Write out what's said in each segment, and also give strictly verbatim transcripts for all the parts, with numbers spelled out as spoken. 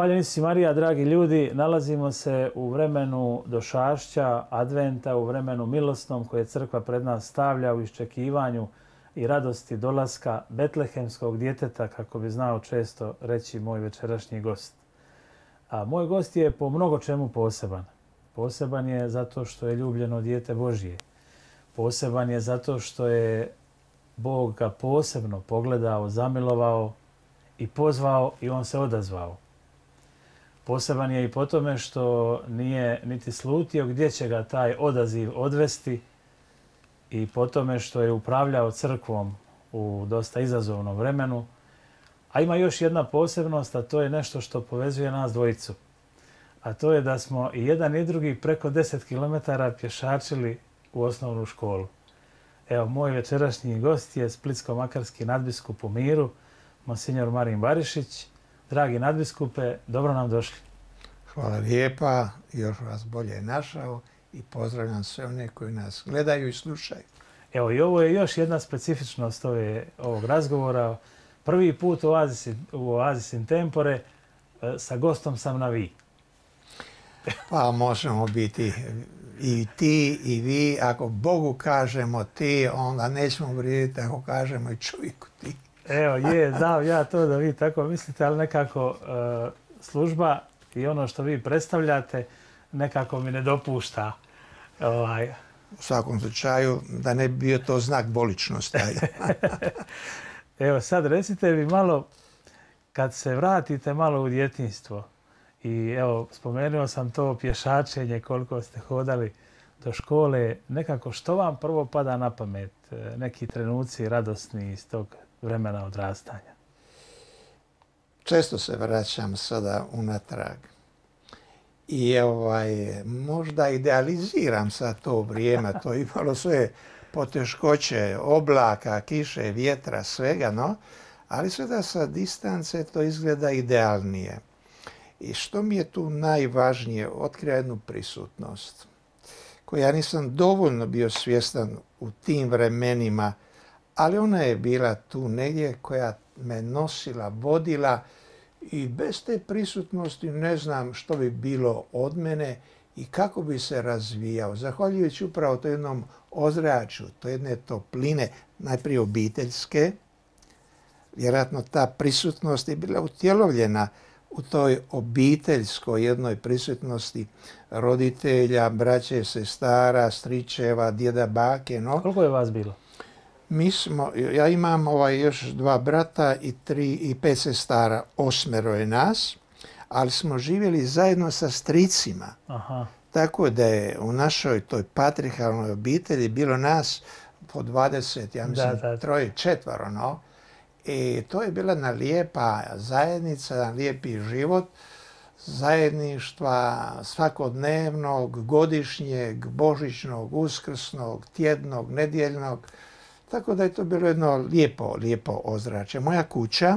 Hvaljen Isus Marija, dragi ljudi, nalazimo se u vremenu došašća, adventa, u vremenu milosnom koje crkva pred nas stavlja u iščekivanju i radosti dolaska betlehemskog djeteta, kako bi znao često reći moj večerašnji gost. A moj gost je po mnogo čemu poseban. Poseban je zato što je ljubljeno dijete Božje. Poseban je zato što je Bog ga posebno pogledao, zamilovao i pozvao i on se odazvao. Poseban je i po tome što nije niti slutio gdje će ga taj odaziv odvesti i po tome što je upravljao crkvom u dosta izazovnom vremenu. A ima još jedna posebnost, a to je nešto što povezuje nas dvojicu. A to je da smo i jedan i drugi preko deset kilometara pješačili u osnovnu školu. Evo, moj večerašnji gost je splitsko-makarski nadbiskup u miru, monsinjor Marin Barišić. Dragi nadbiskupe, dobro nam došli. Hvala lijepa, još vas bolje našao i pozdravljam sve one koji nas gledaju i slušaju. Evo, i ovo je još jedna specifičnost ove, ovog razgovora. Prvi put u Oasis, u Oasis in Tempore sa gostom sam na vi. Pa možemo biti i ti i vi. Ako Bogu kažemo ti, onda nećemo vrijediti ako kažemo i čovjeku ti. Evo, je, znam ja to da vi tako mislite, ali nekako uh, služba i ono što vi predstavljate nekako mi ne dopušta. Ovaj. U svakom slučaju, da ne bi bio to znak boličnosti. Evo, sad recite mi malo, kad se vratite malo u djetinjstvo, i evo, spomenuo sam to pješačenje, koliko ste hodali do škole, nekako što vam prvo pada na pamet, neki trenuci radosni iz tog vremena odrastanja? Često se vraćam sada unatrag i ovaj, možda idealiziram sad to vrijeme, to je imalo sve poteškoće, oblaka, kiše, vjetra, svega, no, ali sada sa distance to izgleda idealnije. I što mi je tu najvažnije, otkrio jednu prisutnost koju ja nisam dovoljno bio svjestan u tim vremenima, ali ona je bila tu negdje koja me nosila, vodila i bez te prisutnosti ne znam što bi bilo od mene i kako bi se razvijao. Zahvaljujući upravo to jednom ozračju, to jedne topline, najprije obiteljske, vjerojatno ta prisutnost je bila utjelovljena u toj obiteljskoj jednoj prisutnosti roditelja, braće, sestara, stričeva, djeda, bake. No. Koliko je vas bilo? Mi smo, ja imam ovaj još dva brata i tri i pet sestara, osmero je nas, ali smo živjeli zajedno sa stricima. Aha. Tako da je u našoj toj patrijarhalnoj obitelji bilo nas po dvadeset, ja mislim, da, da. troje, četvero, no. I to je bila jedna lijepa zajednica, jedan lijepi život, zajedništva svakodnevnog, godišnjeg, božićnog, uskrsnog, tjednog, nedjeljnog. Tako da je to bilo jedno lijepo, lijepo ozračje. Moja kuća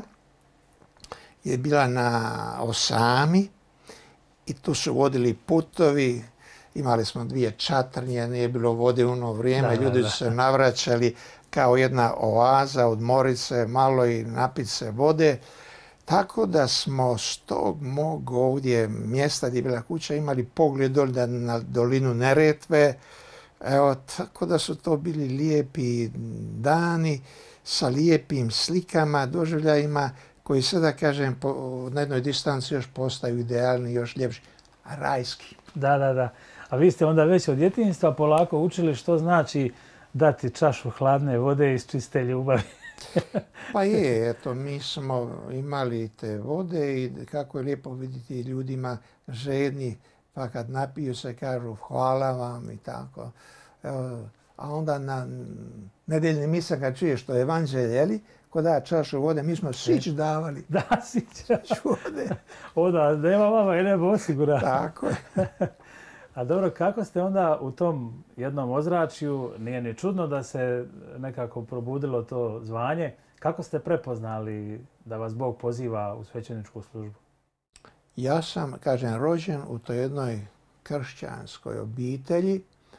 je bila na osami i tu su vodili putovi. Imali smo dvije čatrnje, nije bilo vode u ono vrijeme, da, ljudi su se navraćali kao jedna oaza, odmorit se malo i napit se vode. Tako da smo s tog mog ovdje mjesta gdje je bila kuća imali pogled dolje na dolinu Neretve. Evo, tako da su to bili lijepi dani sa lijepim slikama, doživljajima koji sada, kažem, po, na jednoj distanci još postaju idealni, još ljepši, rajski. Da, da, da. A vi ste onda već od djetinjstva polako učili što znači dati čašu hladne vode iz čiste ljubavi. Pa je, eto, mi smo imali te vode i kako je lijepo vidjeti ljudima žedni, pa kad napiju se kažu hvala vam i tako. Evo, a onda na nedjeljni misa kad čuješ što je evanđelje, jeli, ko da čašu vode, mi smo sić davali. Da, sić vode. Onda nema vama i nebo osigura. Tako je. A dobro, kako ste onda u tom jednom ozračju, nije ni čudno da se nekako probudilo to zvanje, kako ste prepoznali da vas Bog poziva u svećeničku službu? Ja sam, kažem, rođen u toj jednoj kršćanskoj obitelji,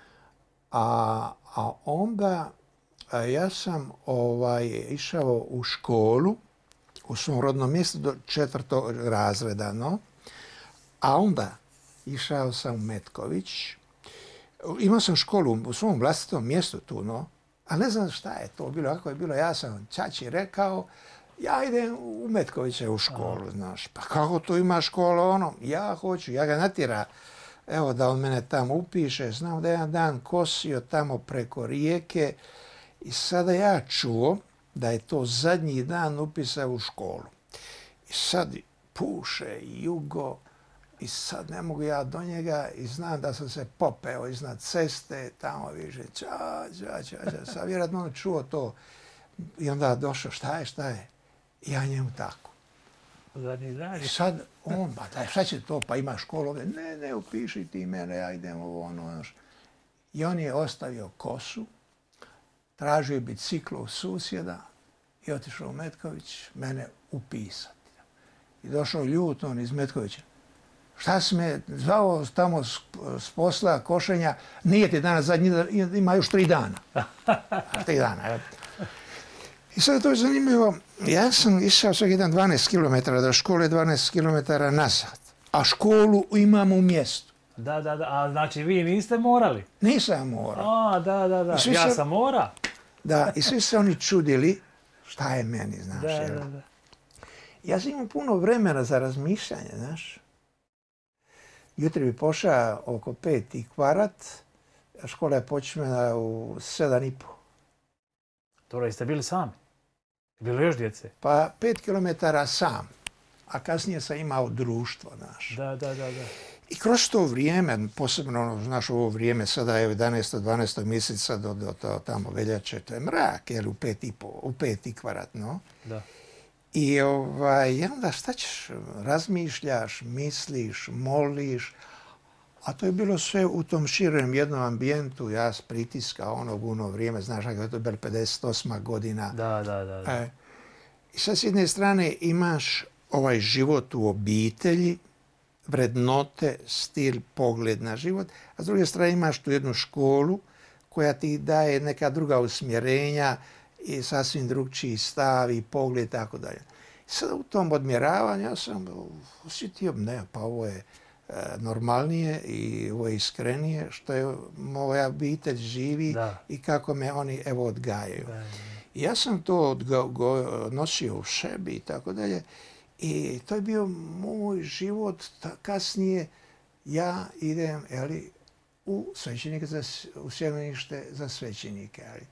a, a onda a ja sam ovaj, išao u školu u svom rodnom mjestu do četvrtog razreda. No? A onda išao sam u Metković. Imao sam školu u svom vlastitom mjestu tu, no. A ne znam šta je to bilo, kako je bilo. Ja sam ćaći rekao, ja idem u Metkoviće u školu, znaš. Pa kako tu ima škola, ono, ja hoću, ja ga natjera. Evo da on mene tamo upiše, znam da je jedan dan kosio tamo preko rijeke i sada ja čuo da je to zadnji dan upisa u školu. I sad puše jugo i sad ne mogu ja do njega i znam da sam se popeo iznad ceste, tamo više ča, ča, ča, ča. Sad vjerojatno on čuo to i onda došao, šta je, šta je? I ja njemu tako. I sad on, pa daj, šta će to, pa ima školu ovdje. Ne, ne, upiši ti mene, ja idem ovo, ono, ono. I on je ostavio kosu, tražio biciklo u susjeda i otišao u Metković mene upisati. I došao ljut on iz Metkovića. Šta si me zvao tamo s posla, košenja, nije ti danas zadnji, ima još tri dana. Tri dana, evo. I sad to je zanimljivo. Ja sam išao svaki dan dvanaest kilometara do škole, dvanaest kilometara nazad. A školu imamo u mjestu. Da, da, da. A znači vi niste morali? Nisam morao. A, da, da, da. Ja sam mora. Da, i svi se oni čudili šta je meni, znaš. Da, da, da. Ja sam imao puno vremena za razmišljanje, znaš. Jutri bi pošao oko pet i kvart, škola je počela u sedam i po. Dobro, jeste bili sami? Bilo još djece? Pa pet kilometara sam, a kasnije sam imao društvo, znaš. Da, da, da, da. I kroz to vrijeme, posebno, znaš, ovo vrijeme, sada je jedanaestog dvanaestog mjeseca do, do, do tamo veljače, to je mrak, jer u pet i po, u pet i kvart, no. Da. I ovaj, onda šta ćeš, razmišljaš, misliš, moliš, a to je bilo sve u tom širem jednom ambijentu, ja s pritiska onog u ono vrijeme, znaš kako je to bilo pedeset osma godina. Da, da, da. da. E, I sad s jedne strane imaš ovaj život u obitelji, vrednote, stil, pogled na život, a s druge strane imaš tu jednu školu koja ti daje neka druga usmjerenja i sasvim drugčiji stav i pogled i tako dalje. Sad u tom odmjeravanju ja sam osjetio, ne, pa ovo je e, normalnije i ovo je iskrenije što je moja obitelj živi da. I kako me oni evo odgajaju. Da, da. I ja sam to odgo, nosio u sebi i tako dalje. I to je bio moj život. Kasnije ja idem eli, u svećenike, za, u sjemenište za svećenike. Ali.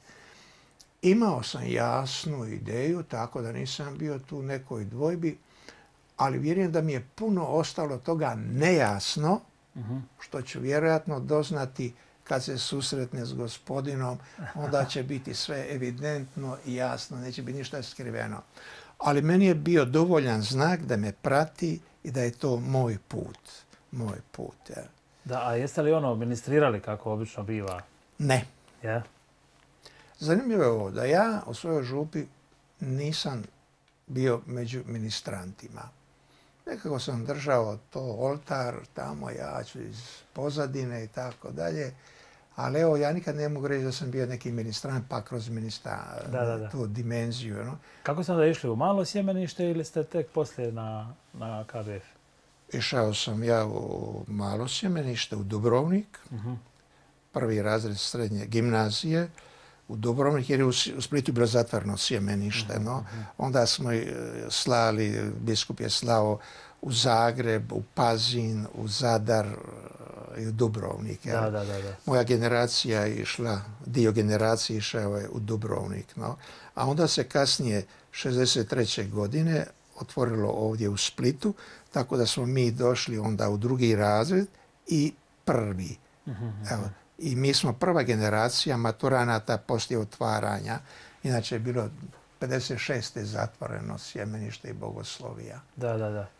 Imao sam jasnu ideju, tako da nisam bio tu u nekoj dvojbi, ali vjerujem da mi je puno ostalo toga nejasno, uh-huh. što ću vjerojatno doznati kad se susretne s Gospodinom, onda će biti sve evidentno i jasno, neće biti ništa skriveno. Ali meni je bio dovoljan znak da me prati i da je to moj put. Moj put, ja. Da, a jeste li ono ministrirali kako obično biva? Ne. Ja? Zanimljivo je ovo da ja u svojoj župi nisam bio među ministrantima. Nekako sam držao to oltar, tamo ja ću iz pozadine i tako dalje. Ali evo, ja nikad ne mogu reći da sam bio neki ministrant, pa kroz ministra, da, da, da. tu dimenziju. No? Kako ste onda išli u malo sjemenište ili ste tek poslije na, na K B F? Išao sam ja u malo sjemenište, u Dubrovnik, uh-huh. prvi razred srednje gimnazije, u Dubrovnik, jer je u Splitu bilo zatvoreno sjemenište. Uh-huh. No? Onda smo slali, biskup je slao u Zagreb, u Pazin, u Zadar i u Dubrovnik. Da, da, da, da. Moja generacija je išla, dio generacije išao je u Dubrovnik. No? A onda se kasnije, šezdeset treće godine, otvorilo ovdje u Splitu, tako da smo mi došli onda u drugi razred i prvi. Uh-huh. Evo, i mi smo prva generacija maturanata poslije otvaranja. Inače je bilo pedeset šeste zatvoreno sjemenište i bogoslovija. Da, da, da.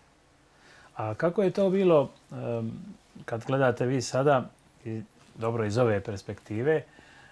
A kako je to bilo kad gledate vi sada, i dobro iz ove perspektive,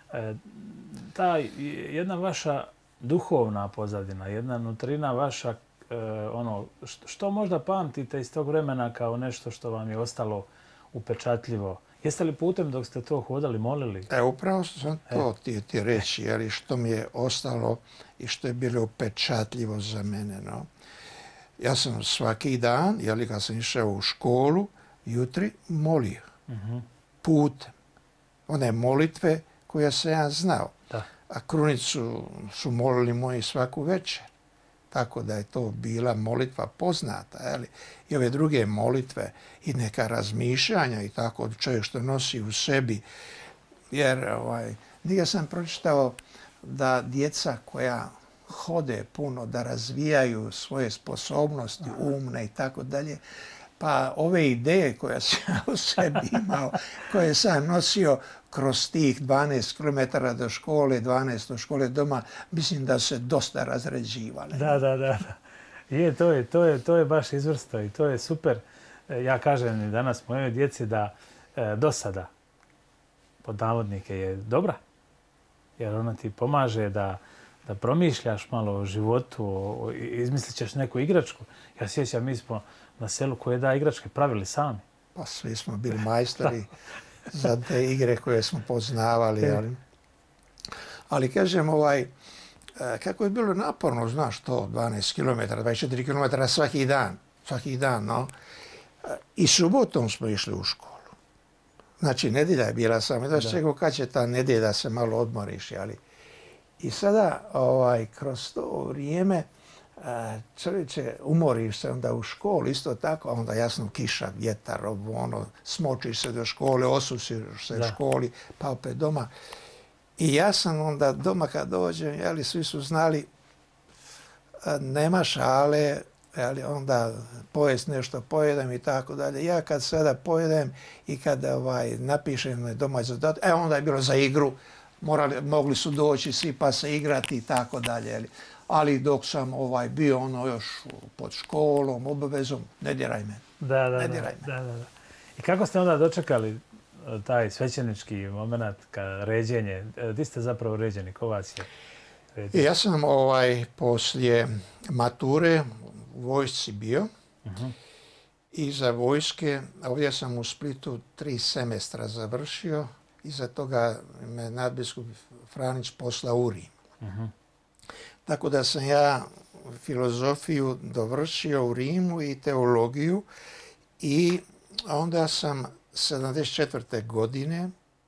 ta jedna vaša duhovna pozadina, jedna nutrina vaša, ono, što možda pamtite iz tog vremena kao nešto što vam je ostalo upečatljivo? Jeste li putem dok ste to hodali molili? E, upravo sam to e. ti, ti reći, jer što mi je ostalo i što je bilo upečatljivo za mene. No. Ja sam svaki dan, jeli, kad sam išao u školu, jutri molio. Uh-huh. Putem. One molitve koje sam ja znao. Da. A krunicu su molili moji svaku večer. Tako da je to bila molitva poznata. Jeli? I ove druge molitve i neka razmišljanja i tako čovjek što nosi u sebi. Jer ovaj, nigdje sam pročitao da djeca koja hode puno, da razvijaju svoje sposobnosti umne i tako dalje, pa ove ideje koje sam ja u sebi imao, koje sam nosio kroz tih dvanaest kilometara do škole, dvanaest do škole doma, mislim da se dosta razređivale. Da, da, da. Je, to je, to je, to je baš izvrsno i to je super. Ja kažem i danas mojoj djeci da e, dosada, pod navodnike, je dobra. Jer ona ti pomaže da, da promišljaš malo o životu, o, izmislit ćeš neku igračku. Ja sjećam, mi smo na selu koje da igračke pravili sami. Pa svi smo bili majstori za te igre koje smo poznavali. Ali, ali kažem, ovaj, kako je bilo naporno, znaš to, dvanaest kilometara, dvadeset četiri kilometara svaki dan. Svaki dan, no. I subotom smo išli u školu. Znači, nedjelja je bila samo. Da se čekao kad će ta nedjelja da se malo odmoriš. Ali. I sada, ovaj, kroz to vrijeme, čovječe, umoriš se onda u školi, isto tako, a onda jasno kiša, vjetar, ono, smočiš se do škole, osusiš se u školi, pa opet doma. I ja sam onda doma kad dođem, jeli, svi su znali, nema šale, jeli, onda pojest nešto pojedem i tako dalje. Ja kad sada pojedem i kad ovaj, napišem doma zadatak, e onda je bilo za igru, morali, mogli su doći svi pa se igrati i tako dalje. Jeli. Ali dok sam ovaj, bio ono još pod školom, obavezom, ne diraj me. Da, da, ne diraj da, da, da. I kako ste onda dočekali taj svećenički moment, ka ređenje? Di ste zapravo ređeni? Ko vas je ređen? Ja sam ovaj, poslije mature u vojsci bio. Uh-huh. I za vojske, ovdje sam u Splitu tri semestra završio. Iza toga me nadbiskup Franić poslao u Rim. Uh-huh. Tako da sam ja filozofiju dovršio u Rimu i teologiju i onda sam sedamdeset četvrte godine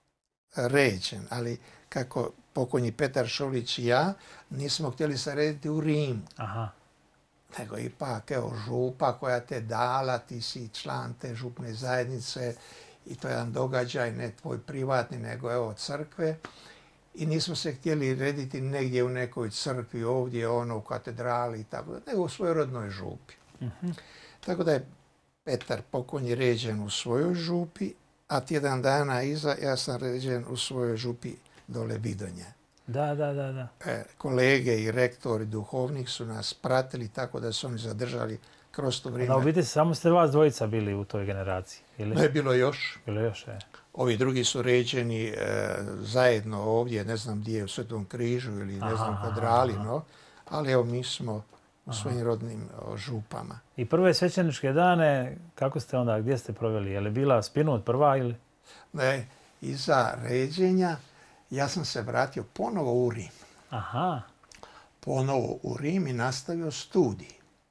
ređen, ali kako pokojni Petar Šolić i ja nismo htjeli se rediti u Rimu. Aha. Nego ipak, evo, župa koja te dala, ti si član te župne zajednice i to je jedan događaj, ne tvoj privatni, nego evo crkve. I nismo se htjeli rediti negdje u nekoj crkvi, ovdje, ono, u katedrali i tako da, nego u svojoj rodnoj župi. Uh-huh. Tako da je Petar pokojni ređen u svojoj župi, a tjedan dana iza ja sam ređen u svojoj župi dole Vidonje. Da, da, da, da. E, kolege i rektor i duhovnik su nas pratili tako da su oni zadržali kroz to vrijeme. Da, u biti samo ste vas dvojica bili u toj generaciji, ili? Ne, bilo još. Bilo još, je. Ovi drugi su ređeni e, zajedno ovdje, ne znam gdje, u Svetom križu ili ne znam katedrali, no. Ali evo mi smo u svojim rodnim o, župama. I prve svećeničke dane, kako ste onda, gdje ste proveli? Je li bila Spinut prva ili? Ne, iza ređenja ja sam se vratio ponovo u Rim. Aha. Ponovo u Rim i nastavio studij.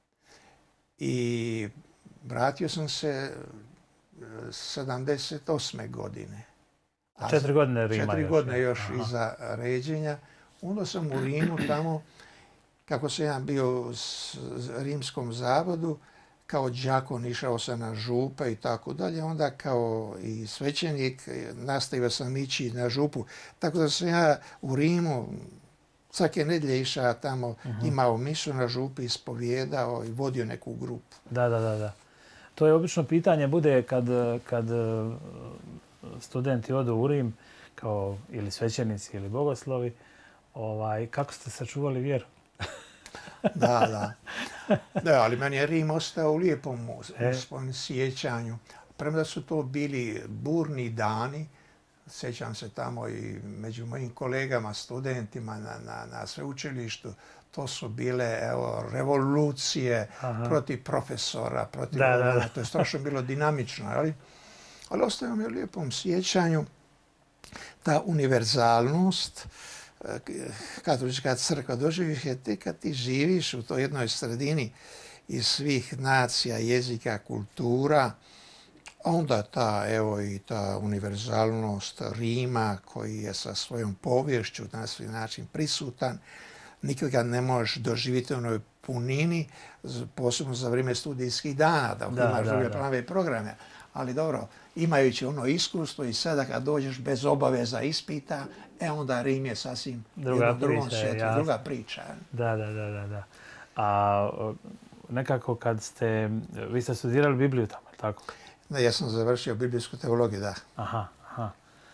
I vratio sam se sedamdeset osme godine. A četiri godine Rima četiri još. godine još Aha. iza ređenja. Onda sam u Rimu tamo, kako sam ja bio u rimskom zavodu, kao đakon išao sam na župe i tako dalje. Onda kao i svećenik nastavio sam ići na župu. Tako da sam ja u Rimu svake nedjelje išao tamo, uh-huh. imao misu na župi, ispovijedao i vodio neku grupu. Da, da, da, da. To je obično pitanje bude kad, kad studenti odu u Rim, kao ili svećenici ili bogoslovi, ovaj, kako ste sačuvali vjeru? Da, da. Da, ali meni je Rim ostao u lijepom e. sjećanju. Premda su to bili burni dani, sjećam se tamo i među mojim kolegama, studentima na, na, na sveučilištu, to su bile evo, revolucije Aha. protiv profesora, protiv da, da, da. To je strašno bilo dinamično, ali, ali ostaje mi u lijepom sjećanju ta univerzalnost. Katolička crkva doživiš je ti kad ti živiš u toj jednoj sredini iz svih nacija, jezika, kultura, Onda ta, evo i ta univerzalnost Rima koji je sa svojom poviješću na svoj način prisutan, nikad ga ne možeš doživjeti u onoj punini, posebno za vrijeme studijskih dana, dok Da, imaš da, druge da. planove i programe. Ali dobro, imajući ono iskustvo i sada kad dođeš bez obaveza ispita, e onda Rim je sasvim Druga jednom drugom priča je, svijetu, jasno. druga priča. Da, da, da, da, da. A o, nekako kad ste, vi ste studirali Bibliju tamo, je li tako? Ne, ja sam završio biblijsku teologiju, da. Aha, aha.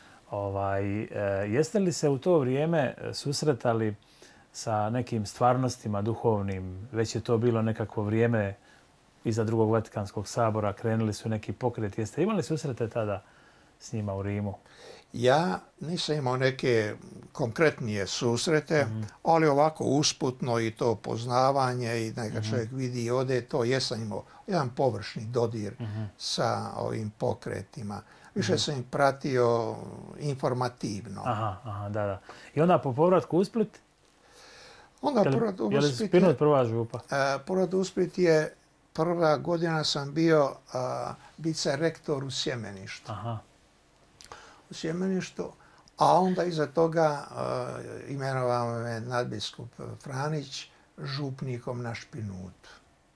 Ovaj, e, jeste li se u to vrijeme susretali sa nekim stvarnostima duhovnim? Već je to bilo nekakvo vrijeme iza drugog Vatikanskog sabora, krenuli su neki pokret. Jeste imali susrete tada s njima u Rimu? Ja nisam imao neke konkretnije susrete, mm-hmm. ali ovako usputno i to poznavanje i neka mm-hmm. čovjek vidi i ode, to jesam imao jedan površni dodir mm-hmm. sa ovim pokretima. Više mm-hmm. sam ih pratio informativno. Aha, aha, da, da. I onda po povratku u Split? Onda je li, povrat u je li Split Spinut prva župa? Uh, povrat u Split je prva godina sam bio uh, vicerektor u Sjemeništu. Aha. U Sjemeništu, a onda iza toga uh, imenovao me nadbiskup Franić župnikom na Špinutu.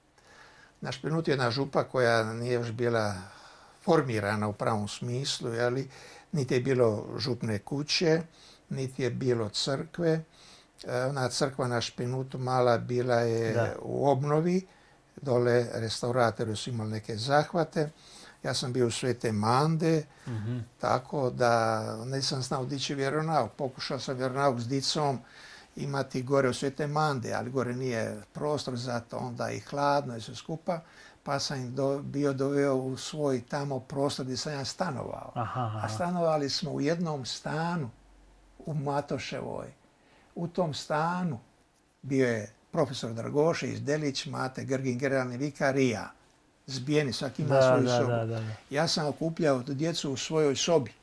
Na Špinutu je jedna župa koja nije još bila formirana u pravom smislu, jeli, niti je bilo župne kuće, niti je bilo crkve. Ona crkva na Špinutu mala bila je da. u obnovi, dole restauratori su imali neke zahvate. Ja sam bio u Svete Mande, mm-hmm. tako da nisam znao dići vjeronauk. Pokušao sam vjeronauk s dicom imati gore u Svete Mande, ali gore nije prostor za to, onda i hladno i sve skupa. Pa sam im do, bio doveo u svoj tamo prostor gdje sam ja stanovao. Aha, aha. A stanovali smo u jednom stanu u Matoševoj. U tom stanu bio je profesor Dragošević, Delić, Mate Grgin, generalni vikar i ja. Zbijeni, svaki ima da, svoju da, sobu. Da, da, da. Ja sam okupljao djecu u svojoj sobi,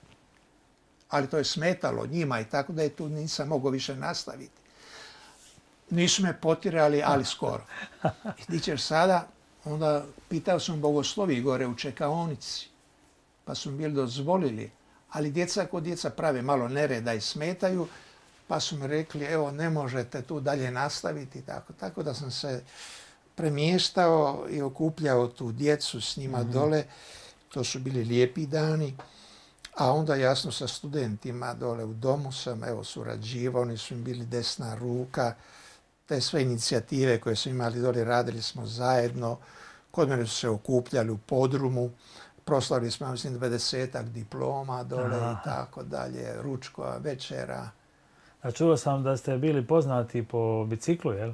ali to je smetalo njima i tako da je tu nisam mogao više nastaviti. Nisu me potirali, ali skoro. I ti ćeš sada, onda pitao sam bogoslovi gore u čekaonici, pa su mi bili dozvolili, ali djeca kod djeca prave malo nereda i smetaju, pa su mi rekli, evo, ne možete tu dalje nastaviti. Tako, tako da sam se premještao i okupljao tu djecu s njima mm-hmm. dole. To su bili lijepi dani. A onda jasno sa studentima dole u domu sam evo surađivao, oni su im bili desna ruka. Te sve inicijative koje su imali dole radili smo zajedno. Kod mene su se okupljali u podrumu. Proslavili smo, mislim, dvadesetak diploma dole Aha. i tako dalje. Ručkova, večera. A čuo sam da ste bili poznati po biciklu, jel?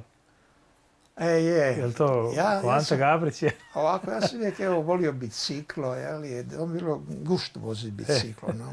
E, je. Jel to ja, ko Ante ja Gabrić je? Ovako, ja sam uvijek evo volio biciklo, jel? Je on bilo gušt voziti biciklo, no.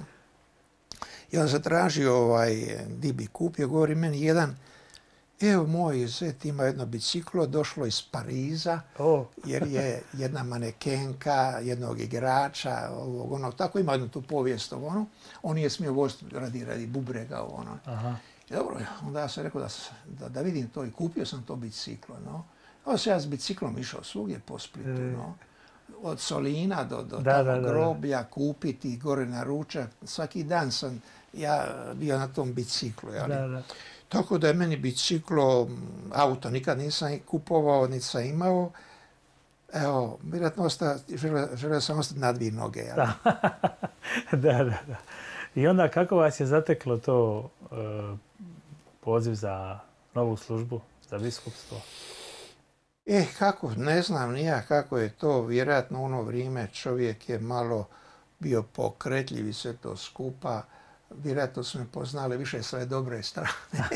I on zatražio ovaj, di bi kupio, govori meni jedan, evo moj zet ima jedno biciklo, došlo iz Pariza, oh. jer je jedna manekenka, jednog igrača, ovog, onog, tako ima jednu tu povijest, ono. On nije smio voziti radi, radi bubrega, ono. Aha. I dobro, onda ja sam rekao da, da, da vidim to i kupio sam to biciklo, no. Onda sam ja s biciklom išao svugdje po Splitu, e. no. Od Solina do, do da, tamo da, da, groblja, kupiti gore na ručak. Svaki dan sam ja bio na tom biciklu, jel? Da, da. Tako da je meni biciklo, auto nikad nisam kupovao, niti sam imao. Evo, vjerojatno želio, želio sam ostati na dvije noge. Jel? Da. da, da, da. I onda kako vas je zateklo to e, poziv za novu službu, za biskupstvo? Eh, kako, ne znam nija kako je to. Vjerojatno u ono vrijeme čovjek je malo bio pokretljiv i sve to skupa. Vjerojatno su me poznali više sve dobre strane.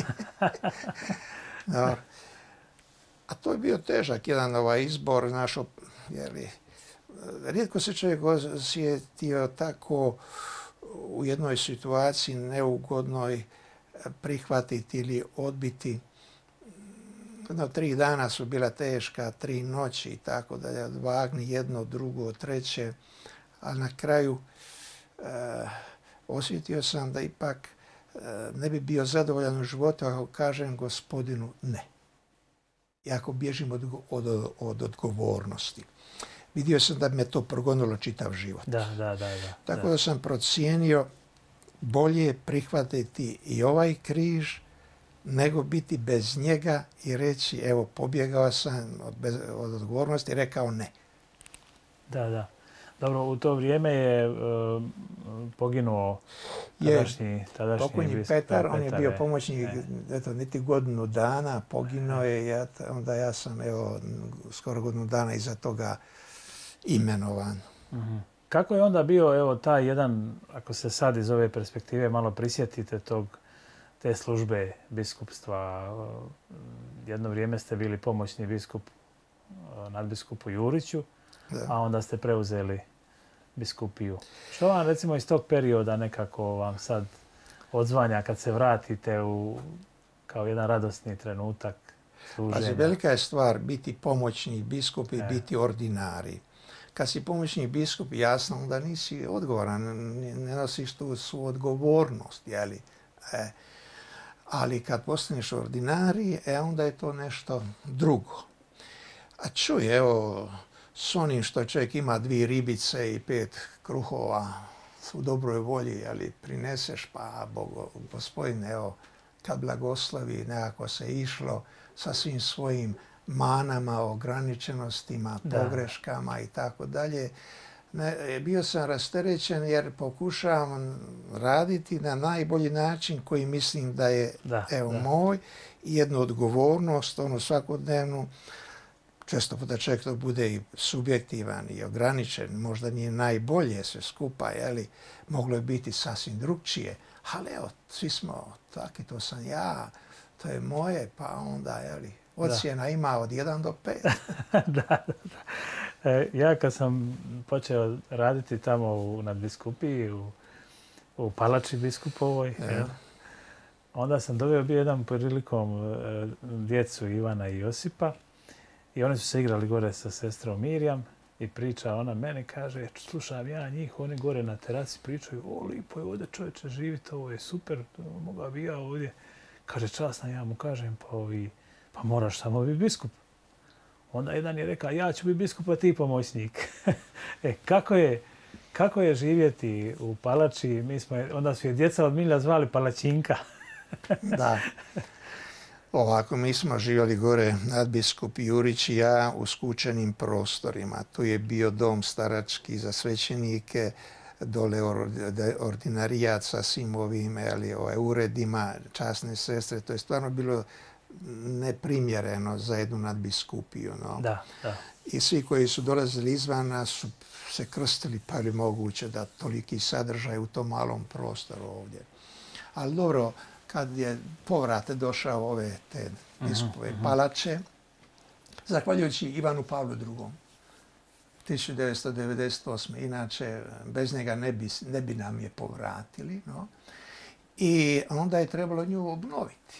no. A to je bio težak jedan ovaj izbor, znaš, jeli, rijetko se čovjek osjetio tako u jednoj situaciji neugodnoj prihvatiti ili odbiti. No, tri dana su bila teška, tri noći i tako da je odvagni jedno, drugo, treće, ali na kraju e, osjetio sam da ipak e, ne bi bio zadovoljan u životu ako kažem gospodinu ne. I ako bježim od, od, od odgovornosti. vidio sam da me to progonilo čitav život. Da, da, da, da. Tako da sam procijenio bolje prihvatiti i ovaj križ nego biti bez njega i reći evo pobjegao sam od, bez, od odgovornosti i rekao ne. Da, da. Dobro, u to vrijeme je uh, poginuo tadašnji, tadašnji pokojni biskup Petar, on je bio je, pomoćnik, eto, niti godinu dana, poginuo je, ja, onda ja sam evo, skoro godinu dana iza toga imenovan. Uh-huh. Kako je onda bio evo taj jedan, ako se sad iz ove perspektive malo prisjetite tog, te službe biskupstva, jedno vrijeme ste bili pomoćni biskup nadbiskupu Juriću, da. A onda ste preuzeli biskupiju. Što vam recimo iz tog perioda nekako vam sad odzvanja kad se vratite u kao jedan radosni trenutak služenja? Pazi, velika je stvar biti pomoćni biskup i e. biti ordinari. Kad si pomoćni biskup, jasno, onda nisi odgovoran, ne nosiš tu svu odgovornost, jeli? E, ali kad postaneš ordinari, e, onda je to nešto drugo. A čuj, evo, s onim što čovjek ima dvije ribice i pet kruhova u dobroj volji, ali prineseš, pa Bogo, gospodin, evo, kad blagoslovi, nekako se išlo sa svim svojim manama, ograničenostima, da. Pogreškama i tako dalje. Bio sam rasterećen jer pokušavam raditi na najbolji način koji mislim da je da, evo da. Moj i jednu odgovornost, ono svakodnevnu. Često puta čovjek to bude i subjektivan i ograničen, možda nije najbolje sve skupa, jeli, moglo je biti sasvim drugčije, ali evo, svi smo taki, to sam ja, to je moje, pa onda, jeli, ocjena da. Ima od jedan do pet. da, da, da. E, ja kad sam počeo raditi tamo u nadbiskupiji, u, u palači biskupovoj, ja. Jel, onda sam doveo bio jedan prilikom e, djecu Ivana i Josipa. I oni su se igrali gore sa sestrom Mirjam i priča ona mene, kaže, slušam ja njih, oni gore na terasi pričaju, o, lipo je ovdje čovječe živite, ovo je super, mogao bi ja ovdje. Kaže, časna, ja mu kažem, pa, ovi, pa moraš samo biti biskup. Onda jedan je rekao, ja ću biti biskup, a ti pomoćnik. e, kako je, kako je živjeti u palači, mi smo, onda su je djeca od milja zvali palačinka. Da. Ovako, mi smo živjeli gore nadbiskup Jurić i ja u skučenim prostorima. Tu je bio dom starački za svećenike, dole ordinarijat sa svim ovim ali, ovaj, uredima, časne sestre. To je stvarno bilo neprimjereno za jednu nadbiskupiju. No. Da, da. I svi koji su dolazili izvana su se krstili, pa je moguće da toliki sadržaj u tom malom prostoru ovdje. Ali dobro, kad je povrat došao ove te biskupove uh-huh, palače, zahvaljujući Ivanu Pavlu drugom. tisuću devetsto devedeset osme. Inače, bez njega ne bi, ne bi nam je povratili. No? I onda je trebalo nju obnoviti.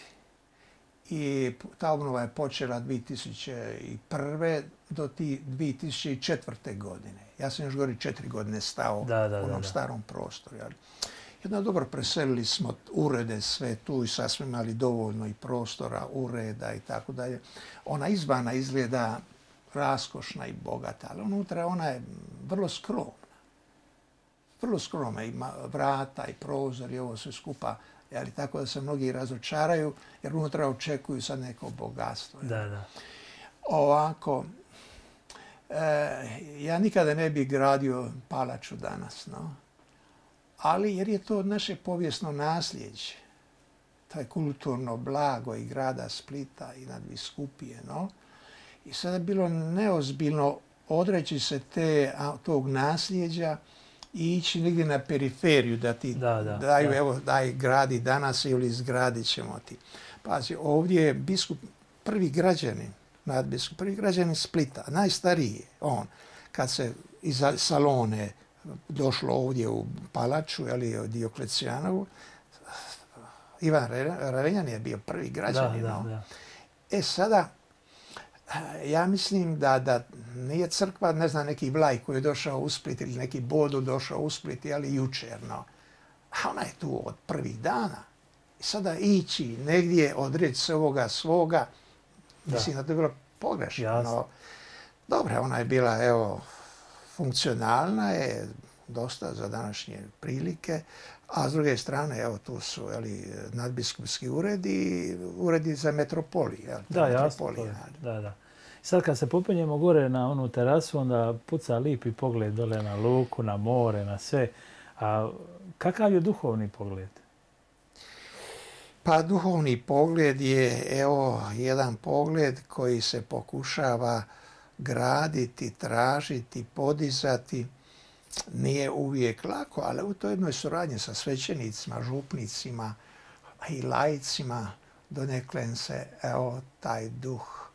I ta obnova je počela dvije tisuće prve do dvije tisuće četvrte. godine. Ja sam još gori četiri godine stao da, da, u onom da, starom prostoru. Ali jedno dobro, preselili smo urede sve tu i sasvim imali dovoljno i prostora, ureda i tako dalje. Ona izvana izgleda raskošna i bogata, ali unutra ona je vrlo skromna. Vrlo skromna, ima vrata i prozor i ovo sve skupa, ali tako da se mnogi razočaraju jer unutra očekuju sad neko bogatstvo. Da, da. Ovako, e, ja nikada ne bih gradio palaču danas, no? Ali jer je to naše povijesno nasljeđe, taj kulturno blago i grada Splita i nadbiskupije. No? I sada je bilo neozbiljno odreći se te, tog nasljeđa i ići negdje na periferiju da ti da, da, daju, da. Evo, daj gradi danas ili izgradit ćemo ti. Pazi, ovdje je biskup prvi građanin, nadbiskup, prvi građanin Splita, najstariji on, kad se iz Salone došlo ovdje u palaču, ali Dioklecijanovu, Ivan Ravenjan je bio prvi građanin. Da, da, da. E sada, ja mislim da, da nije crkva, ne znam, neki Vlaj koji je došao u Split ili neki Bodo došao u Split, ali jučer, no. A ona je tu od prvih dana. I sada ići negdje, odreći se ovoga svoga, da. Mislim da to je bilo pogrešno. No, dobro, ona je bila, evo, funkcionalna je dosta za današnje prilike, a s druge strane, evo tu su jeli, nadbiskupski uredi, uredi za metropoliju. Jel, da, jasno. Da, da. Sad kad se popenjemo gore na onu terasu, onda puca lipi pogled dole na luku, na more, na sve. A kakav je duhovni pogled? Pa duhovni pogled je evo jedan pogled koji se pokušava graditi, tražiti, podizati. Nije uvijek lako, ali u toj jednoj suradnji sa svećenicima, župnicima i laicima donekle se evo taj duh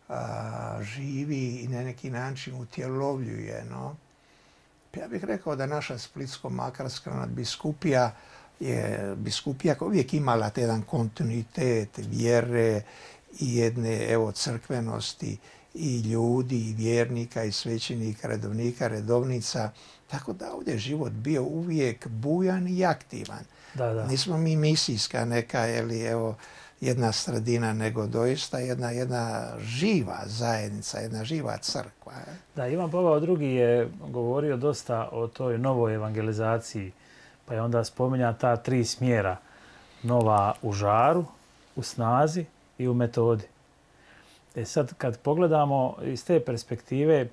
a, živi i na neki način utjelovljuje. No? Ja bih rekao da naša Splitsko-makarska nadbiskupija je biskupija koja uvijek imala jedan kontinuitet vjere i jedne evo, crkvenosti i ljudi, i vjernika, i svećenika, redovnika, redovnica. Tako da ovdje je život bio uvijek bujan i aktivan. Da, da. Nismo mi misijska neka, ili evo, jedna sredina, nego doista jedna, jedna živa zajednica, jedna živa crkva. Da, Ivan Pavao drugi je govorio dosta o toj novoj evangelizaciji, pa je onda spominja ta tri smjera. Nova u žaru, u snazi i u metodi. E sad, kad pogledamo iz te perspektive,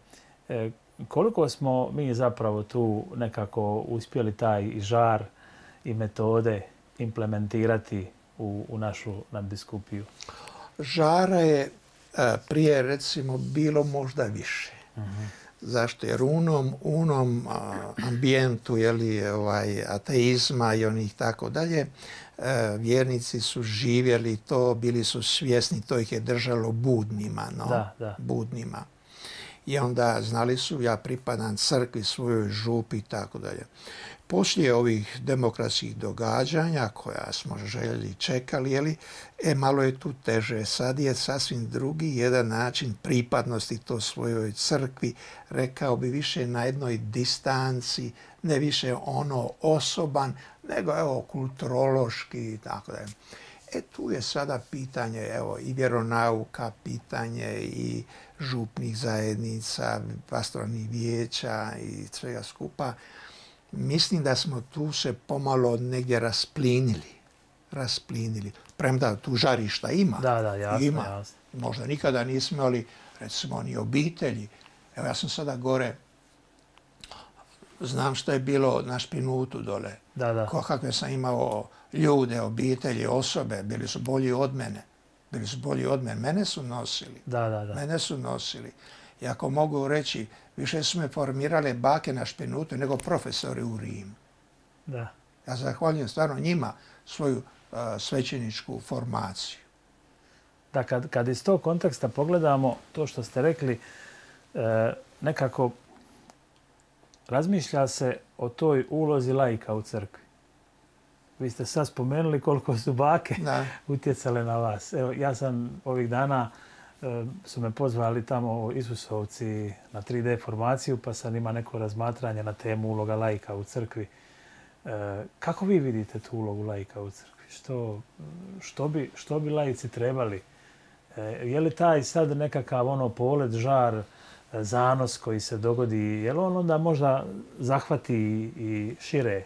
koliko smo mi zapravo tu nekako uspjeli taj i žar i metode implementirati u, u našu nadbiskupiju? Žara je prije, recimo, bilo možda više. Uh-huh. Zašto? Jer u onom, onom ambijentu jeli, ovaj, ateizma i onih tako dalje, vjernici su živjeli to, bili su svjesni, to ih je držalo budnima. No? Da, da. Budnima. I onda znali su, ja pripadam crkvi, svojoj župi i tako dalje. Poslije ovih demokratskih događanja koja smo željeli i čekali, jeli, e, malo je tu teže. Sad je sasvim drugi jedan način pripadnosti to svojoj crkvi, rekao bi više na jednoj distanci, ne više ono osoban, nego evo kulturološki i tako dalje. E tu je sada pitanje evo, i vjeronauka, pitanje i župnih zajednica, pastoralnih vijeća i svega skupa. Mislim da smo tu se pomalo negdje rasplinili. Rasplinili. Premda tu žarišta ima. Da, da, jasno, ima. jasno. Možda nikada nismo imali, recimo, ni obitelji. Evo, ja sam sada gore, znam što je bilo na Špinutu dole. Da, da. Kakve sam imao ljude, obitelji, osobe, bili su bolji od mene. Bili su bolji od mene. Mene su nosili. Da, da, da. Mene su nosili. I ako mogu reći, više su me formirale bake na Špinutu nego profesori u Rimu. Da. Ja zahvaljujem stvarno njima svoju uh, svećeničku formaciju. Da, kad, kad iz tog konteksta pogledamo to što ste rekli, e, nekako razmišlja se o toj ulozi laika u crkvi. Vi ste sad spomenuli koliko su bake da. utjecale na vas. Evo, ja sam ovih dana e, su me pozvali tamo Isusovci na tri D formaciju, pa sad ima neko razmatranje na temu uloga laika u crkvi. E, kako vi vidite tu ulogu laika u crkvi? Što, što, bi, što bi laici trebali? E, je li taj sad nekakav ono polet, žar, zanos koji se dogodi, je li on onda možda zahvati i šire?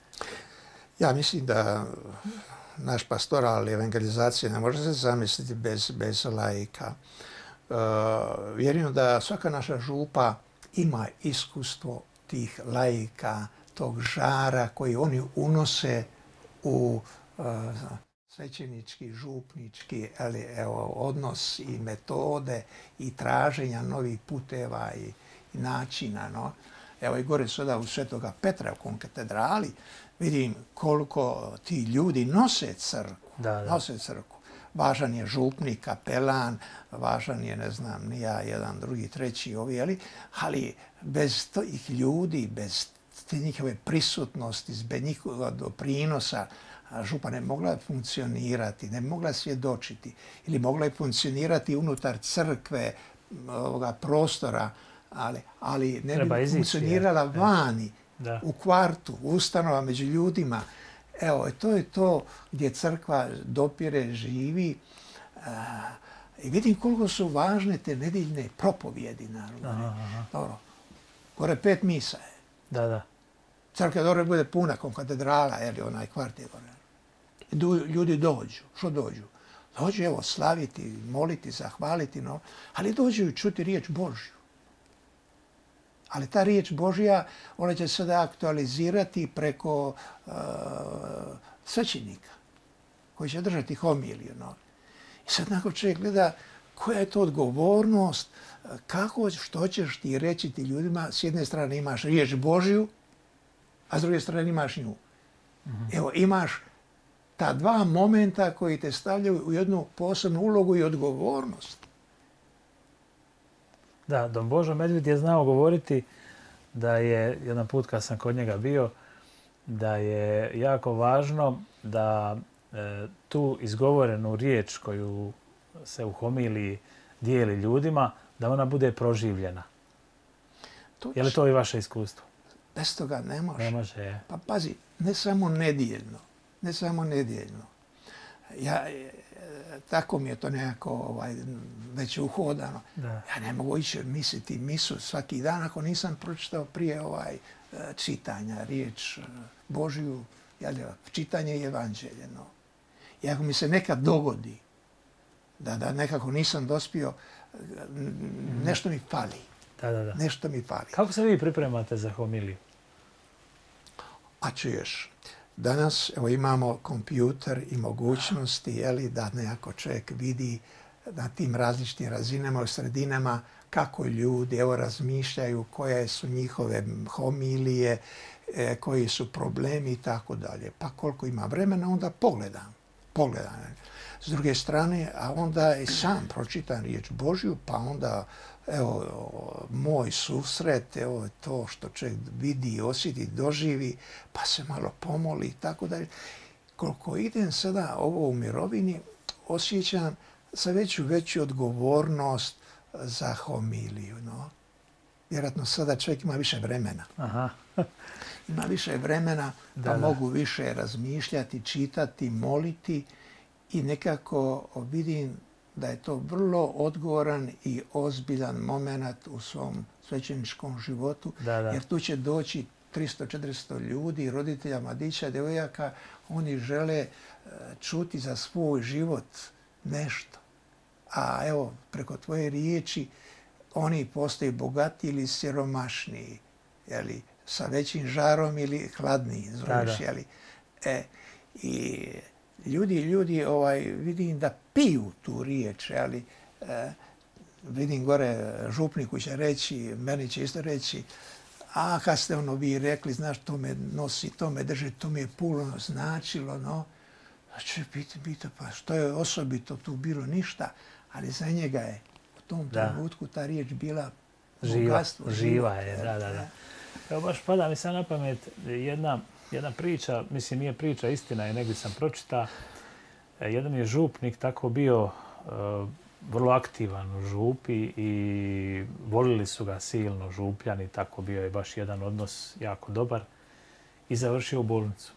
Ja mislim da naš pastoral evangelizacije ne može se zamisliti bez, bez laika. Uh, vjerujem da svaka naša župa ima iskustvo tih laika, tog žara koji oni unose u uh, svećenički, župnički ali, evo, odnos i metode i traženja novih puteva i, i načina. No? Evo i gore sada u Svetoga Petra u katedrali vidim koliko ti ljudi nose crkvu. Da, da. Nose crkvu. Važan je župnik, kapelan, važan je, ne znam, ni ja, jedan, drugi, treći, ovi, ali, ali bez tih ljudi, bez te njihove prisutnosti, bez njihovog doprinosa, župa ne mogla funkcionirati, ne mogla svjedočiti ili mogla je funkcionirati unutar crkve, ovoga prostora, ali, ali ne bi funkcionirala vani, da. U kvartu, u ustanova, među ljudima. Evo, to je to gdje crkva dopire, živi. A, i vidim koliko su važne te nedjeljne propovjedi. Naravno. Aha, aha. Dobro. Gore pet misa je. Da, da. Crkva dobro bude puna, kao katedrala, ili onaj kvart je gore. Ljudi dođu. Što dođu? Dođu, evo, slaviti, moliti, zahvaliti, no, ali dođu i čuti riječ Božju. Ali ta riječ Božja, ona će se sada aktualizirati preko uh, svećenika koji će držati homiliju. No. I sad nakon čovjek gleda koja je to odgovornost, kako, što ćeš ti reći ti ljudima. S jedne strane imaš riječ Božju, a s druge strane imaš nju. Mm-hmm. Evo, imaš ta dva momenta koji te stavljaju u jednu posebnu ulogu i odgovornost. Da, Don Božo Medved je znao govoriti da je, jedan put kad sam kod njega bio, da je jako važno da e, tu izgovorenu riječ koju se u homiliji dijeli ljudima, da ona bude proživljena. To je li to i vaše iskustvo? Bez toga ne može. Ne može, je. Pa pazi, ne samo nedjeljno, ne samo nedjeljno. Ja, tako mi je to nekako ovaj, već uhodano. Da. Ja ne mogu ići misliti misu svaki dan ako nisam pročitao prije ovaj čitanja, riječ Božju, jel, čitanje evanđelje. No. I ako mi se nekad dogodi da, da nekako nisam dospio, nešto mi fali. Da, da, da. Nešto mi fali. Kako se vi pripremate za homiliju? A čuješ, danas evo, imamo kompjuter i mogućnosti jeli, da nekako čovjek vidi na tim različitim razinama, u sredinama, kako ljudi evo, razmišljaju, koje su njihove homilije, e, koji su problemi i tako dalje. Pa koliko ima vremena, onda pogledam. pogledam. S druge strane, a onda i sam pročitam riječ Božju, pa onda evo, moj susret, evo to što čovjek vidi, osjeti, doživi, pa se malo pomoli i tako dalje. Koliko idem sada ovo u mirovini, osjećam sa veću veću odgovornost za homiliju. No. Vjerojatno sada čovjek ima više vremena. Aha. Ima više vremena, pa da, da. mogu više razmišljati, čitati, moliti i nekako vidim da je to vrlo odgovoran i ozbiljan moment u svom svećeničkom životu, da, da. jer tu će doći tristo četiristo ljudi, roditelja, mladića, devojaka, oni žele čuti za svoj život nešto. A evo, preko tvoje riječi, oni postaju bogati ili siromašniji, jeli, sa većim žarom ili hladniji, zoveš, jeli. E, i ljudi, ljudi ovaj, vidim da piju tu riječ, ali e, vidim gore župniku će reći, meni će isto reći, a kad ste ono vi rekli, znaš, to me nosi, to me drži, to mi je puno značilo, no. Znači, pita, pita, pa što je osobito tu bilo ništa, ali za njega je u tom trenutku ta riječ bila bogatstvo. Živa, živa je, da, da, da. Evo baš pada mi sad na pamet jedna, jedna priča, mislim nije priča, istina je, negdje sam pročita. Jedan je župnik tako bio uh, vrlo aktivan u župi i volili su ga silno župljani, tako bio je baš jedan odnos jako dobar i završio u bolnicu.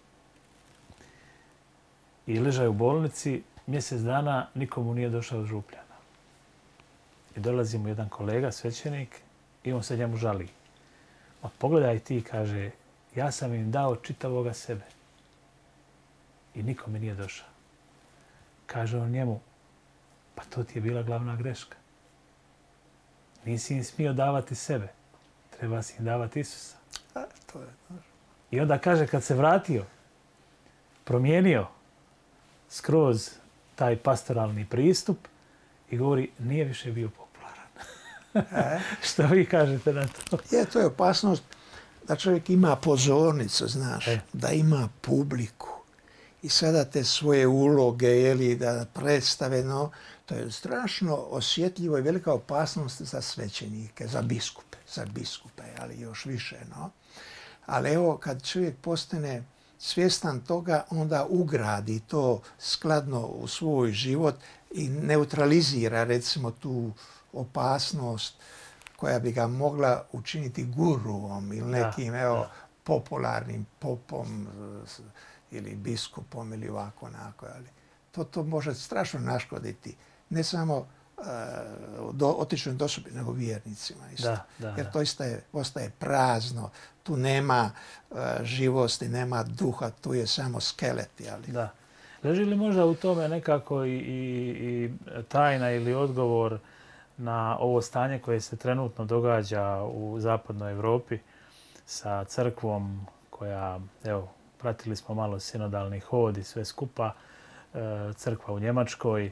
I ležao u bolnici, mjesec dana nikomu nije došao od župljana. I dolazi mu jedan kolega, svećenik, i on se njemu žali. Ma pogledaj ti, kaže, ja sam im dao čitavoga sebe. I niko mi nije došao. Kaže on njemu, pa to ti je bila glavna greška. Nisi im smio davati sebe. Treba si im davati Isusa. A, to je. I onda kaže, kad se vratio, promijenio skroz taj pastoralni pristup i govori, nije više bio popularan. E? Što vi kažete na to? Je, to je opasnost da čovjek ima pozornicu, znaš, e. da ima publiku. I sada te svoje uloge, jeli, da predstave, no, to je strašno osjetljivo i velika opasnost za svećenike, za biskupe, za biskupe, ali još više, no. Ali evo, kad čovjek postane svjestan toga, onda ugradi to skladno u svoj život i neutralizira, recimo, tu opasnost koja bi ga mogla učiniti guruom ili nekim, da, evo, da. popularnim popom ili biskupom ili ovako, onako. Ali to, to može strašno naškoditi ne samo do, otičnoj osobi, nego vjernicima isto. Da, da, Jer da. to ostaje, ostaje prazno. Tu nema uh, živosti, nema duha, tu je samo skelet. Ali. Da. Leži li možda u tome nekako i, i, i tajna ili odgovor na ovo stanje koje se trenutno događa u zapadnoj Europi sa crkvom koja, evo, pratili smo malo sinodalni hod i sve skupa, crkva u Njemačkoj,